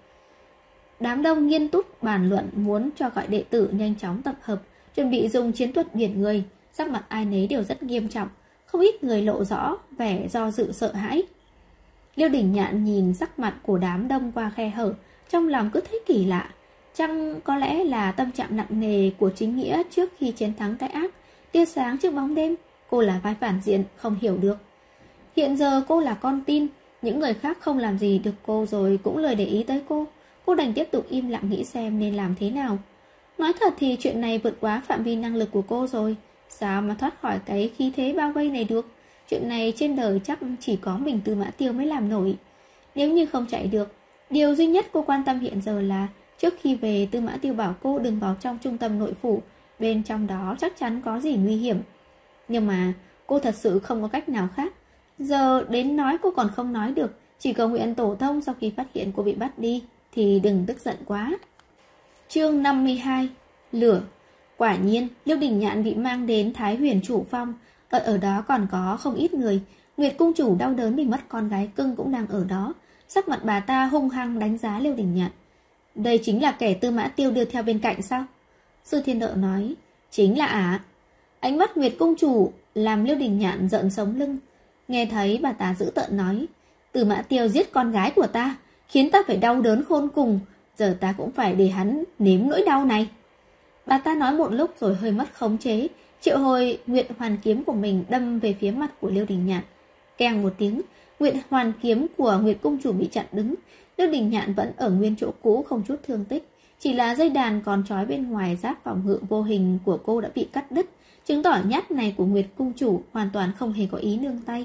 Đám đông nghiêm túc bàn luận muốn cho gọi đệ tử nhanh chóng tập hợp, chuẩn bị dùng chiến thuật biển người. Sắc mặt ai nấy đều rất nghiêm trọng, không ít người lộ rõ vẻ do dự sợ hãi. Liêu Đình Nhạn nhìn sắc mặt của đám đông qua khe hở, trong lòng cứ thấy kỳ lạ. Chăng có lẽ là tâm trạng nặng nề của chính nghĩa trước khi chiến thắng cái ác, tia sáng trước bóng đêm. Cô là vai phản diện, không hiểu được. Hiện giờ cô là con tin, những người khác không làm gì được cô rồi cũng lời để ý tới cô. Cô đành tiếp tục im lặng nghĩ xem nên làm thế nào. Nói thật thì chuyện này vượt quá phạm vi năng lực của cô rồi. Sao mà thoát khỏi cái khí thế bao vây này được? Chuyện này trên đời chắc chỉ có mình Tư Mã Tiêu mới làm nổi. Nếu như không chạy được, điều duy nhất cô quan tâm hiện giờ là trước khi về Tư Mã Tiêu bảo cô đừng vào trong trung tâm nội phủ, bên trong đó chắc chắn có gì nguy hiểm. Nhưng mà cô thật sự không có cách nào khác. Giờ đến nói cô còn không nói được, chỉ cầu nguyện tổ tông sau khi phát hiện cô bị bắt đi thì đừng tức giận quá. Chương 52. Lửa. Quả nhiên, Liêu Đình Nhạn bị mang đến Thái Huyền Chủ Phong. Ở đó còn có không ít người. Nguyệt cung chủ đau đớn vì mất con gái cưng cũng đang ở đó. Sắc mặt bà ta hung hăng đánh giá Liêu Đình Nhạn. Đây chính là kẻ Tư Mã Tiêu đưa theo bên cạnh sao? Sư Thiên Độ nói. Chính là Ánh mắt Nguyệt cung chủ làm Liêu Đình Nhạn giận sống lưng. Nghe thấy bà ta dữ tợn nói. Tư Mã Tiêu giết con gái của ta, khiến ta phải đau đớn khôn cùng. Giờ ta cũng phải để hắn nếm nỗi đau này. Bà ta nói một lúc rồi hơi mất khống chế, triệu hồi Nguyệt Hoàn kiếm của mình đâm về phía mặt của Liêu Đình Nhạn. Keng một tiếng, Nguyệt Hoàn kiếm của Nguyệt cung chủ bị chặn đứng. Liêu Đình Nhạn vẫn ở nguyên chỗ cũ không chút thương tích, chỉ là dây đàn còn trói bên ngoài giáp phòng ngự vô hình của cô đã bị cắt đứt, chứng tỏ nhát này của Nguyệt cung chủ hoàn toàn không hề có ý nương tay.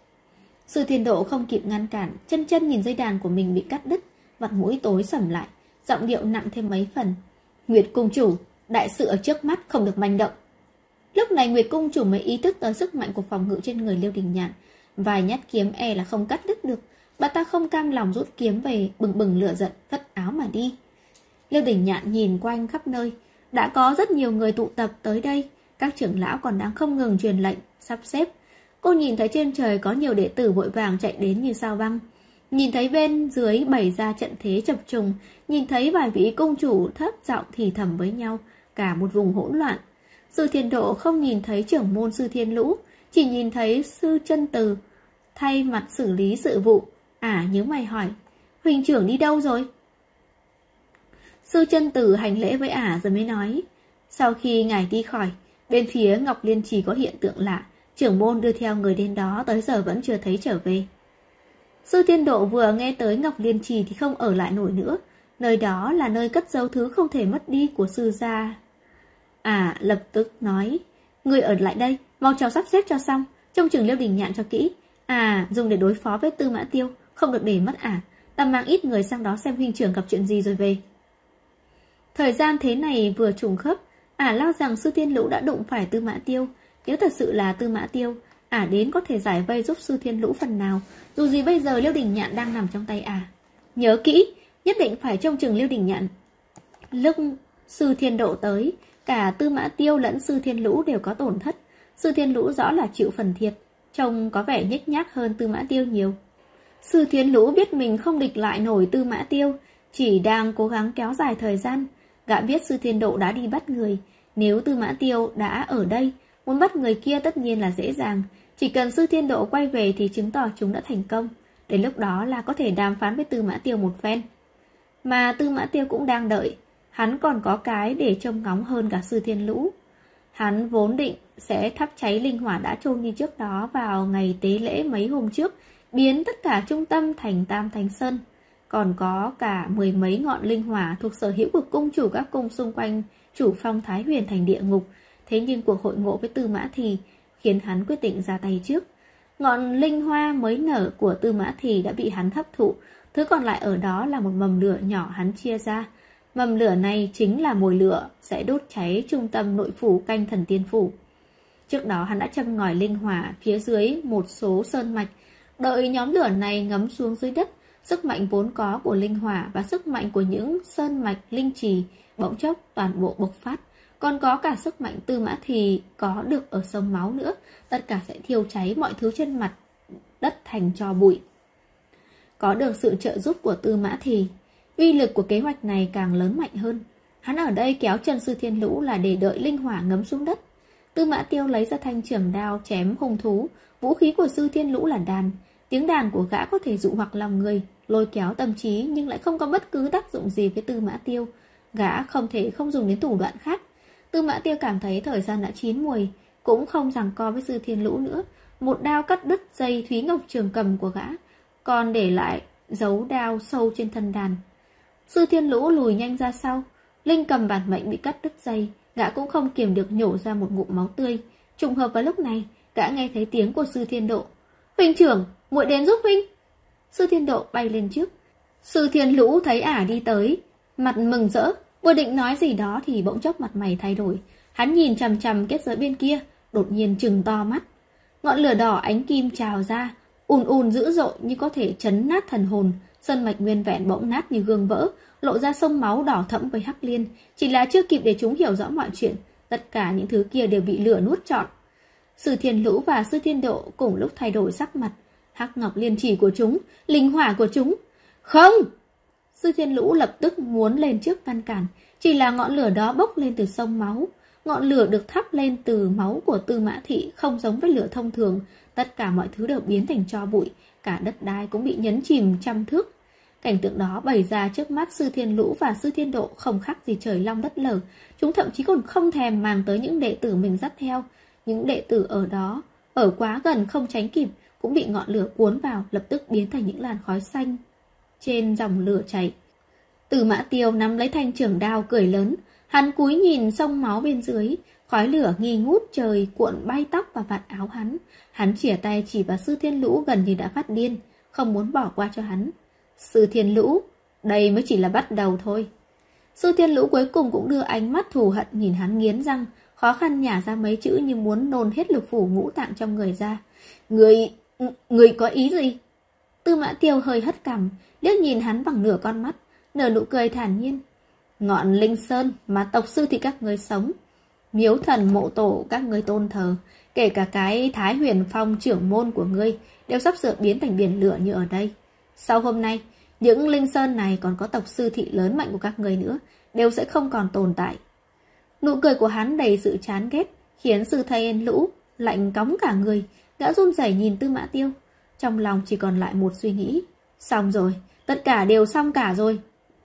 Sư Thiên Độ không kịp ngăn cản, chân nhìn dây đàn của mình bị cắt đứt, mặt mũi tối sầm lại, giọng điệu nặng thêm mấy phần. Nguyệt cung chủ, đại sự ở trước mắt không được manh động. Lúc này Nguyệt cung chủ mới ý thức tới sức mạnh của phòng ngự trên người Liêu Đình Nhạn. Vài nhát kiếm là không cắt đứt được. Bà ta không cam lòng rút kiếm về, bừng bừng lửa giận, phất áo mà đi. Liêu Đình Nhạn nhìn quanh khắp nơi. Đã có rất nhiều người tụ tập tới đây. Các trưởng lão còn đang không ngừng truyền lệnh, sắp xếp. Cô nhìn thấy trên trời có nhiều đệ tử vội vàng chạy đến như sao băng. Nhìn thấy bên dưới bày ra trận thế chập trùng, nhìn thấy vài vị cung chủ thấp giọng thì thầm với nhau, cả một vùng hỗn loạn. Sư Thiên Độ không nhìn thấy trưởng môn Sư Thiên Lũ, chỉ nhìn thấy Sư Chân Từ thay mặt xử lý sự vụ. Nhớ mày hỏi, huynh trưởng đi đâu rồi? Sư Chân Từ hành lễ với rồi mới nói, sau khi ngài đi khỏi, bên phía Ngọc Liên Trì có hiện tượng lạ, trưởng môn đưa theo người đến đó tới giờ vẫn chưa thấy trở về. Sư Thiên Độ vừa nghe tới Ngọc Liên Trì thì không ở lại nổi nữa. Nơi đó là nơi cất giấu thứ không thể mất đi của sư gia. Lập tức nói, người ở lại đây, mau chóng sắp xếp cho xong, trông chừng Liêu Đình Nhạn cho kỹ. Dùng để đối phó với Tư Mã Tiêu, không được để mất ta mang ít người sang đó xem huynh trưởng gặp chuyện gì rồi về. Thời gian thế này vừa trùng khớp, lo rằng Sư Thiên Lũ đã đụng phải Tư Mã Tiêu. Nếu thật sự là Tư Mã Tiêu, đến có thể giải vây giúp Sư Thiên Lũ phần nào. Dù gì bây giờ Liêu Đình Nhạn đang nằm trong tay Nhớ kỹ, nhất định phải trông chừng Liêu Đình Nhạn. Lúc Sư Thiên Độ tới, cả Tư Mã Tiêu lẫn Sư Thiên Lũ đều có tổn thất. Sư Thiên Lũ rõ là chịu phần thiệt, trông có vẻ nhếch nhác hơn Tư Mã Tiêu nhiều. Sư Thiên Lũ biết mình không địch lại nổi Tư Mã Tiêu, chỉ đang cố gắng kéo dài thời gian. Gã biết Sư Thiên Độ đã đi bắt người, nếu Tư Mã Tiêu đã ở đây, muốn bắt người kia tất nhiên là dễ dàng. Chỉ cần Sư Thiên Độ quay về thì chứng tỏ chúng đã thành công. Đến lúc đó là có thể đàm phán với Tư Mã Tiêu một phen. Mà Tư Mã Tiêu cũng đang đợi. Hắn còn có cái để trông ngóng hơn cả Sư Thiên Lũ. Hắn vốn định sẽ thắp cháy linh hỏa đã chôn như trước đó vào ngày tế lễ mấy hôm trước, biến tất cả trung tâm thành Tam Thánh Sơn. Còn có cả 10 mấy ngọn linh hỏa thuộc sở hữu của cung chủ các cung xung quanh chủ phong Thái Huyền thành địa ngục. Thế nhưng cuộc hội ngộ với Tư Mã Thì khiến hắn quyết định ra tay trước. Ngọn linh hoa mới nở của Tư Mã Thì đã bị hắn hấp thụ, thứ còn lại ở đó là một mầm lửa nhỏ hắn chia ra. Mầm lửa này chính là mồi lửa sẽ đốt cháy trung tâm nội phủ Canh Thần Tiên Phủ. Trước đó hắn đã châm ngòi linh hỏa phía dưới một số sơn mạch, đợi nhóm lửa này ngấm xuống dưới đất, sức mạnh vốn có của linh hỏa và sức mạnh của những sơn mạch linh trì bỗng chốc toàn bộ bộc phát. Còn có cả sức mạnh Tư Mã Thì có được ở sông máu nữa, tất cả sẽ thiêu cháy mọi thứ trên mặt đất thành tro bụi. Có được sự trợ giúp của Tư Mã Thì, uy lực của kế hoạch này càng lớn mạnh hơn. Hắn ở đây kéo chân Sư Thiên Lũ là để đợi linh hỏa ngấm xuống đất. Tư Mã Tiêu lấy ra thanh trường đao chém hung thú. Vũ khí của Sư Thiên Lũ là đàn. Tiếng đàn của gã có thể dụ hoặc lòng người, lôi kéo tâm trí, nhưng lại không có bất cứ tác dụng gì với Tư Mã Tiêu. Gã không thể không dùng đến thủ đoạn khác. Tư Mã Tiêu cảm thấy thời gian đã chín muồi, cũng không giằng co với Sư Thiên Lũ nữa. Một đao cắt đứt dây Thúy Ngọc Trường Cầm của gã, còn để lại dấu đao sâu trên thân đàn. Sư Thiên Lũ lùi nhanh ra sau, linh cầm bản mệnh bị cắt đứt dây, gã cũng không kiềm được nhổ ra một ngụm máu tươi. Trùng hợp vào lúc này, gã nghe thấy tiếng của Sư Thiên Độ. "Huynh trưởng, muội đến giúp huynh." Sư Thiên Độ bay lên trước. Sư Thiên Lũ thấy đi tới, mặt mừng rỡ, vừa định nói gì đó thì bỗng chốc mặt mày thay đổi. Hắn nhìn chằm chằm kết giới bên kia, đột nhiên trừng to mắt. Ngọn lửa đỏ ánh kim trào ra, ùn ùn dữ dội như có thể chấn nát thần hồn. Sơn mạch nguyên vẹn bỗng nát như gương vỡ, lộ ra sông máu đỏ thẫm với hắc liên. Chỉ là chưa kịp để chúng hiểu rõ mọi chuyện, tất cả những thứ kia đều bị lửa nuốt trọn. Sư Thiên Lũ và Sư Thiên Độ cùng lúc thay đổi sắc mặt. Hắc ngọc liên chỉ của chúng, linh hỏa của chúng. Không! Sư Thiên Lũ lập tức muốn lên trước ngăn cản, chỉ là ngọn lửa đó bốc lên từ sông máu. Ngọn lửa được thắp lên từ máu của Tư Mã Thị không giống với lửa thông thường, tất cả mọi thứ đều biến thành tro bụi, cả đất đai cũng bị nhấn chìm trăm thước. Cảnh tượng đó bày ra trước mắt Sư Thiên Lũ và Sư Thiên Độ không khác gì trời long đất lở. Chúng thậm chí còn không thèm màng tới những đệ tử mình dắt theo. Những đệ tử ở đó, ở quá gần không tránh kịp, cũng bị ngọn lửa cuốn vào, lập tức biến thành những làn khói xanh trên dòng lửa chảy. Tư Mã Tiêu nắm lấy thanh trường đao cười lớn, hắn cúi nhìn sông máu bên dưới, khói lửa nghi ngút trời cuộn bay tóc và vạt áo hắn. Hắn chìa tay chỉ vào Sư Thiên Lũ gần như đã phát điên, không muốn bỏ qua cho hắn. Sư Thiên Lũ, đây mới chỉ là bắt đầu thôi. Sư Thiên Lũ cuối cùng cũng đưa ánh mắt thù hận nhìn hắn nghiến răng, khó khăn nhả ra mấy chữ như muốn nôn hết lực phủ ngũ tạng trong người ra. Người có ý gì? Tư Mã Tiêu hơi hất cằm, liếc nhìn hắn bằng nửa con mắt, nở nụ cười thản nhiên. Ngọn linh sơn mà tộc sư thì các ngươi sống, miếu thần mộ tổ các ngươi tôn thờ, kể cả cái Thái Huyền Phong trưởng môn của ngươi, đều sắp sửa biến thành biển lửa như ở đây. Sau hôm nay, những linh sơn này còn có tộc sư thị lớn mạnh của các ngươi nữa, đều sẽ không còn tồn tại. Nụ cười của hắn đầy sự chán ghét, khiến Sư Thiên Lũ lạnh cóng cả người, gã run rẩy nhìn Tư Mã Tiêu. Trong lòng chỉ còn lại một suy nghĩ. Xong rồi, tất cả đều xong cả rồi.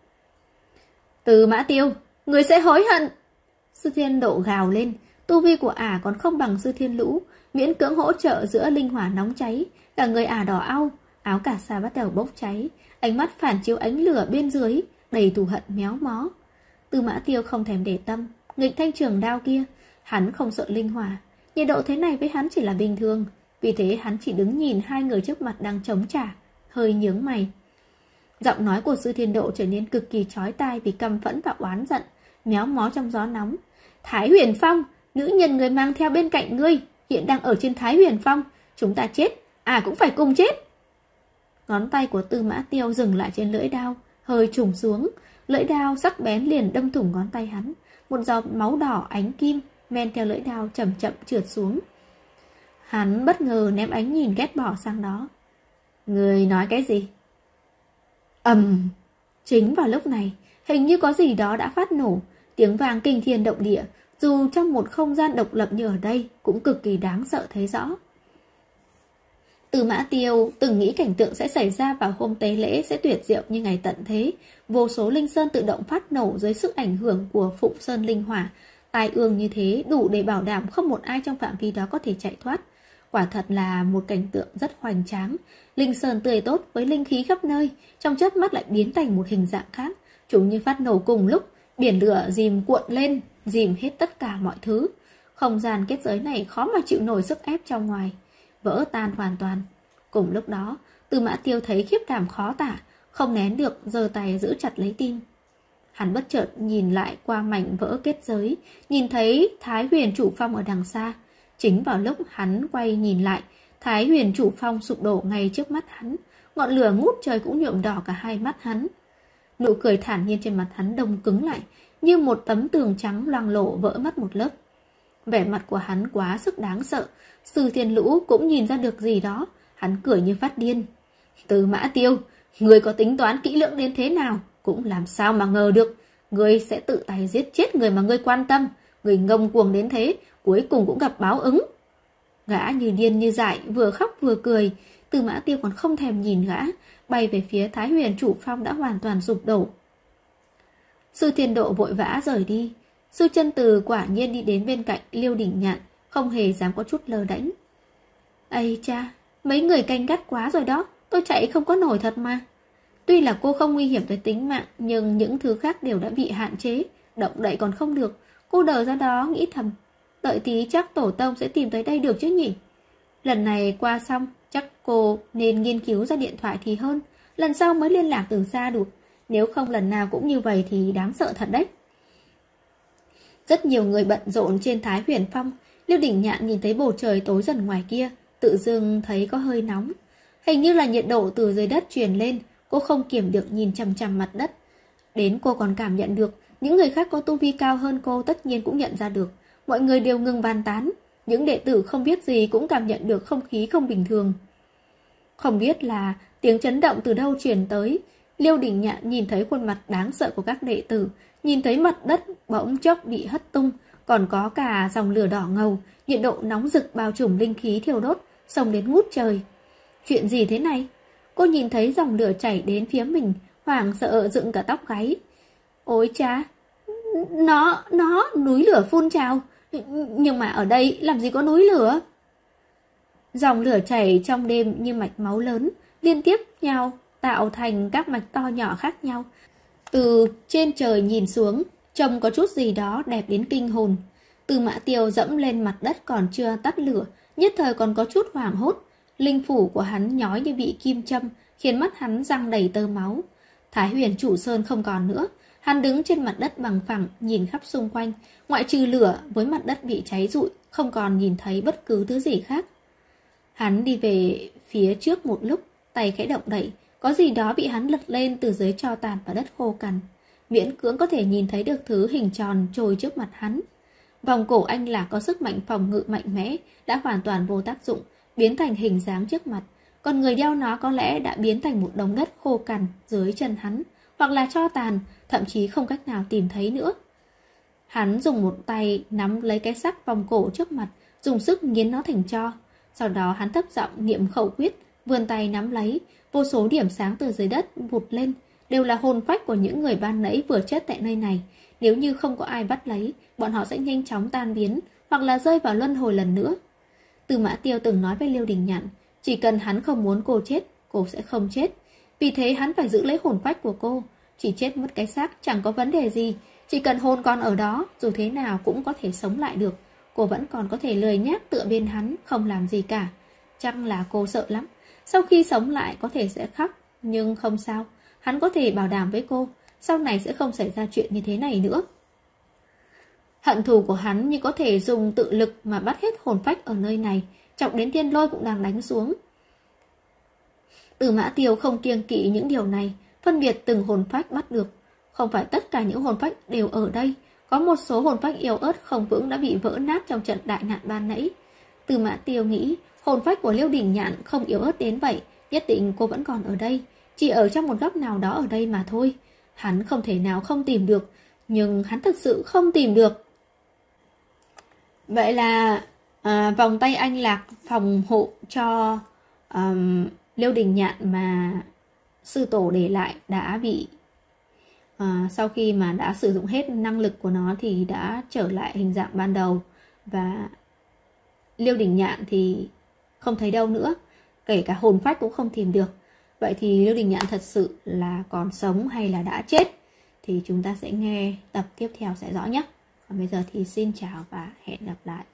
Tư Mã Tiêu, người sẽ hối hận. Sư Thiên Độ gào lên, tu vi của còn không bằng Sư Thiên Lũ, miễn cưỡng hỗ trợ giữa linh hỏa nóng cháy, cả người đỏ au, áo cà sa bắt đầu bốc cháy, ánh mắt phản chiếu ánh lửa bên dưới, đầy thù hận méo mó. Tư Mã Tiêu không thèm để tâm, nghịch thanh trường đao kia, hắn không sợ linh hỏa, nhiệt độ thế này với hắn chỉ là bình thường, vì thế hắn chỉ đứng nhìn hai người trước mặt đang chống trả, hơi nhướng mày. Giọng nói của Sư Thiên Độ trở nên cực kỳ chói tai vì căm phẫn và oán giận, méo mó trong gió nóng. Thái Huyền Phong, nữ nhân người mang theo bên cạnh ngươi, hiện đang ở trên Thái Huyền Phong, Chúng ta chết, cũng phải cùng chết. Ngón tay của Tư Mã Tiêu dừng lại trên lưỡi đao, hơi trùng xuống. Lưỡi đao sắc bén liền đâm thủng ngón tay hắn. Một giọt máu đỏ ánh kim men theo lưỡi đao chậm chậm trượt xuống. Hắn bất ngờ ném ánh nhìn ghét bỏ sang đó. Người nói cái gì? Ầm! Chính vào lúc này, hình như có gì đó đã phát nổ. Tiếng vang kinh thiên động địa, dù trong một không gian độc lập như ở đây, cũng cực kỳ đáng sợ thấy rõ. Tư Mã Tiêu từng nghĩ cảnh tượng sẽ xảy ra vào hôm tế lễ sẽ tuyệt diệu như ngày tận thế. Vô số linh sơn tự động phát nổ dưới sức ảnh hưởng của Phụng Sơn linh hỏa. Tai ương như thế đủ để bảo đảm không một ai trong phạm vi đó có thể chạy thoát. Quả thật là một cảnh tượng rất hoành tráng. Linh sơn tươi tốt với linh khí khắp nơi, trong chớp mắt lại biến thành một hình dạng khác. Chúng như phát nổ cùng lúc, biển lửa dìm cuộn lên, dìm hết tất cả mọi thứ. Không gian kết giới này khó mà chịu nổi sức ép trong ngoài, vỡ tan hoàn toàn. Cùng lúc đó, Tư Mã Tiêu thấy khiếp đảm khó tả, không nén được, giơ tay giữ chặt lấy tim. Hắn bất chợt nhìn lại qua mảnh vỡ kết giới, nhìn thấy Thái Huyền Chủ Phong ở đằng xa. Chính vào lúc hắn quay nhìn lại, Thái Huyền Chủ Phong sụp đổ ngay trước mắt hắn, ngọn lửa ngút trời cũng nhuộm đỏ cả hai mắt hắn. Nụ cười thản nhiên trên mặt hắn đông cứng lại, như một tấm tường trắng loang lổ vỡ mất một lớp. Vẻ mặt của hắn quá sức đáng sợ, Sư Thiên Lũ cũng nhìn ra được gì đó, hắn cười như phát điên. Tư Mã Tiêu, người có tính toán kỹ lưỡng đến thế nào, cũng làm sao mà ngờ được, người sẽ tự tay giết chết người mà ngươi quan tâm, người ngông cuồng đến thế, cuối cùng cũng gặp báo ứng. Gã như điên như dại, vừa khóc vừa cười. Tư Mã Tiêu còn không thèm nhìn gã, bay về phía Thái Huyền Chủ Phong đã hoàn toàn sụp đổ. Sư Thiên Độ vội vã rời đi. Sư Chân Từ quả nhiên đi đến bên cạnh Liêu Đình Nhạn, không hề dám có chút lơ đễnh. Ây cha, mấy người canh gắt quá rồi đó, tôi chạy không có nổi thật mà. Tuy là cô không nguy hiểm tới tính mạng, nhưng những thứ khác đều đã bị hạn chế, động đậy còn không được. Cô đờ ra đó nghĩ thầm, đợi tí chắc tổ tông sẽ tìm tới đây được chứ nhỉ. Lần này qua xong, chắc cô nên nghiên cứu ra điện thoại thì hơn, lần sau mới liên lạc từ xa được. Nếu không lần nào cũng như vậy thì đáng sợ thật đấy. Rất nhiều người bận rộn trên Thái Huyền Phong. Liêu Đình Nhạn nhìn thấy bầu trời tối dần ngoài kia, tự dưng thấy có hơi nóng. Hình như là nhiệt độ từ dưới đất truyền lên, cô không kiểm được nhìn chằm chằm mặt đất. Đến cô còn cảm nhận được, những người khác có tu vi cao hơn cô tất nhiên cũng nhận ra được. Mọi người đều ngừng bàn tán, những đệ tử không biết gì cũng cảm nhận được không khí không bình thường. Không biết là tiếng chấn động từ đâu truyền tới, Liêu Đình Nhạn nhìn thấy khuôn mặt đáng sợ của các đệ tử, nhìn thấy mặt đất bỗng chốc bị hất tung, còn có cả dòng lửa đỏ ngầu, nhiệt độ nóng rực bao trùm linh khí thiêu đốt, xông đến ngút trời. Chuyện gì thế này? Cô nhìn thấy dòng lửa chảy đến phía mình, hoảng sợ dựng cả tóc gáy. Ôi cha, nó, núi lửa phun trào, nhưng mà ở đây làm gì có núi lửa? Dòng lửa chảy trong đêm như mạch máu lớn, liên tiếp nhau, tạo thành các mạch to nhỏ khác nhau. Từ trên trời nhìn xuống, trông có chút gì đó đẹp đến kinh hồn. Tư Mã Tiêu dẫm lên mặt đất còn chưa tắt lửa, nhất thời còn có chút hoảng hốt. Linh phủ của hắn nhói như bị kim châm, khiến mắt hắn răng đầy tơ máu. Thái Huyền Chủ Sơn không còn nữa. Hắn đứng trên mặt đất bằng phẳng, nhìn khắp xung quanh, ngoại trừ lửa với mặt đất bị cháy rụi, không còn nhìn thấy bất cứ thứ gì khác. Hắn đi về phía trước một lúc, tay khẽ động đậy, có gì đó bị hắn lật lên từ dưới tro tàn và đất khô cằn. Miễn cưỡng có thể nhìn thấy được thứ hình tròn trồi trước mặt hắn. Vòng cổ anh Lạc có sức mạnh phòng ngự mạnh mẽ, đã hoàn toàn vô tác dụng, biến thành hình dáng trước mặt. Còn người đeo nó có lẽ đã biến thành một đống đất khô cằn dưới chân hắn, hoặc là tro tàn, thậm chí không cách nào tìm thấy nữa. Hắn dùng một tay nắm lấy cái sắc vòng cổ trước mặt, dùng sức nghiến nó thành tro. Sau đó hắn thấp giọng niệm khẩu quyết, vươn tay nắm lấy, vô số điểm sáng từ dưới đất vụt lên, đều là hồn phách của những người ban nãy vừa chết tại nơi này. Nếu như không có ai bắt lấy, bọn họ sẽ nhanh chóng tan biến, hoặc là rơi vào luân hồi lần nữa. Tư Mã Tiêu từng nói với Liêu Đình Nhạn, chỉ cần hắn không muốn cô chết, cô sẽ không chết. Vì thế hắn phải giữ lấy hồn phách của cô. Chỉ chết mất cái xác chẳng có vấn đề gì, chỉ cần hồn còn ở đó, dù thế nào cũng có thể sống lại được. Cô vẫn còn có thể lười nhác tựa bên hắn, không làm gì cả. Chắc là cô sợ lắm, sau khi sống lại có thể sẽ khóc, nhưng không sao. Hắn có thể bảo đảm với cô, sau này sẽ không xảy ra chuyện như thế này nữa. Hận thù của hắn như có thể dùng tự lực mà bắt hết hồn phách ở nơi này, chọc đến thiên lôi cũng đang đánh xuống. Tư Mã Tiêu không kiêng kỵ những điều này, phân biệt từng hồn phách bắt được. Không phải tất cả những hồn phách đều ở đây, có một số hồn phách yếu ớt không vững đã bị vỡ nát trong trận đại nạn ban nãy. Tư Mã Tiêu nghĩ hồn phách của Liêu Đình Nhạn không yếu ớt đến vậy, nhất định cô vẫn còn ở đây, chỉ ở trong một góc nào đó ở đây mà thôi. Hắn không thể nào không tìm được, nhưng hắn thực sự không tìm được. Vậy là vòng tay anh lạc phòng hộ cho Liêu Đình Nhạn mà sư tổ để lại đã bị sau khi mà đã sử dụng hết năng lực của nó thì đã trở lại hình dạng ban đầu, và Liêu Đình Nhạn thì không thấy đâu nữa, kể cả hồn phách cũng không tìm được. Vậy thì Liêu Đình Nhạn thật sự là còn sống hay là đã chết thì chúng ta sẽ nghe tập tiếp theo sẽ rõ nhé. Còn bây giờ thì xin chào và hẹn gặp lại.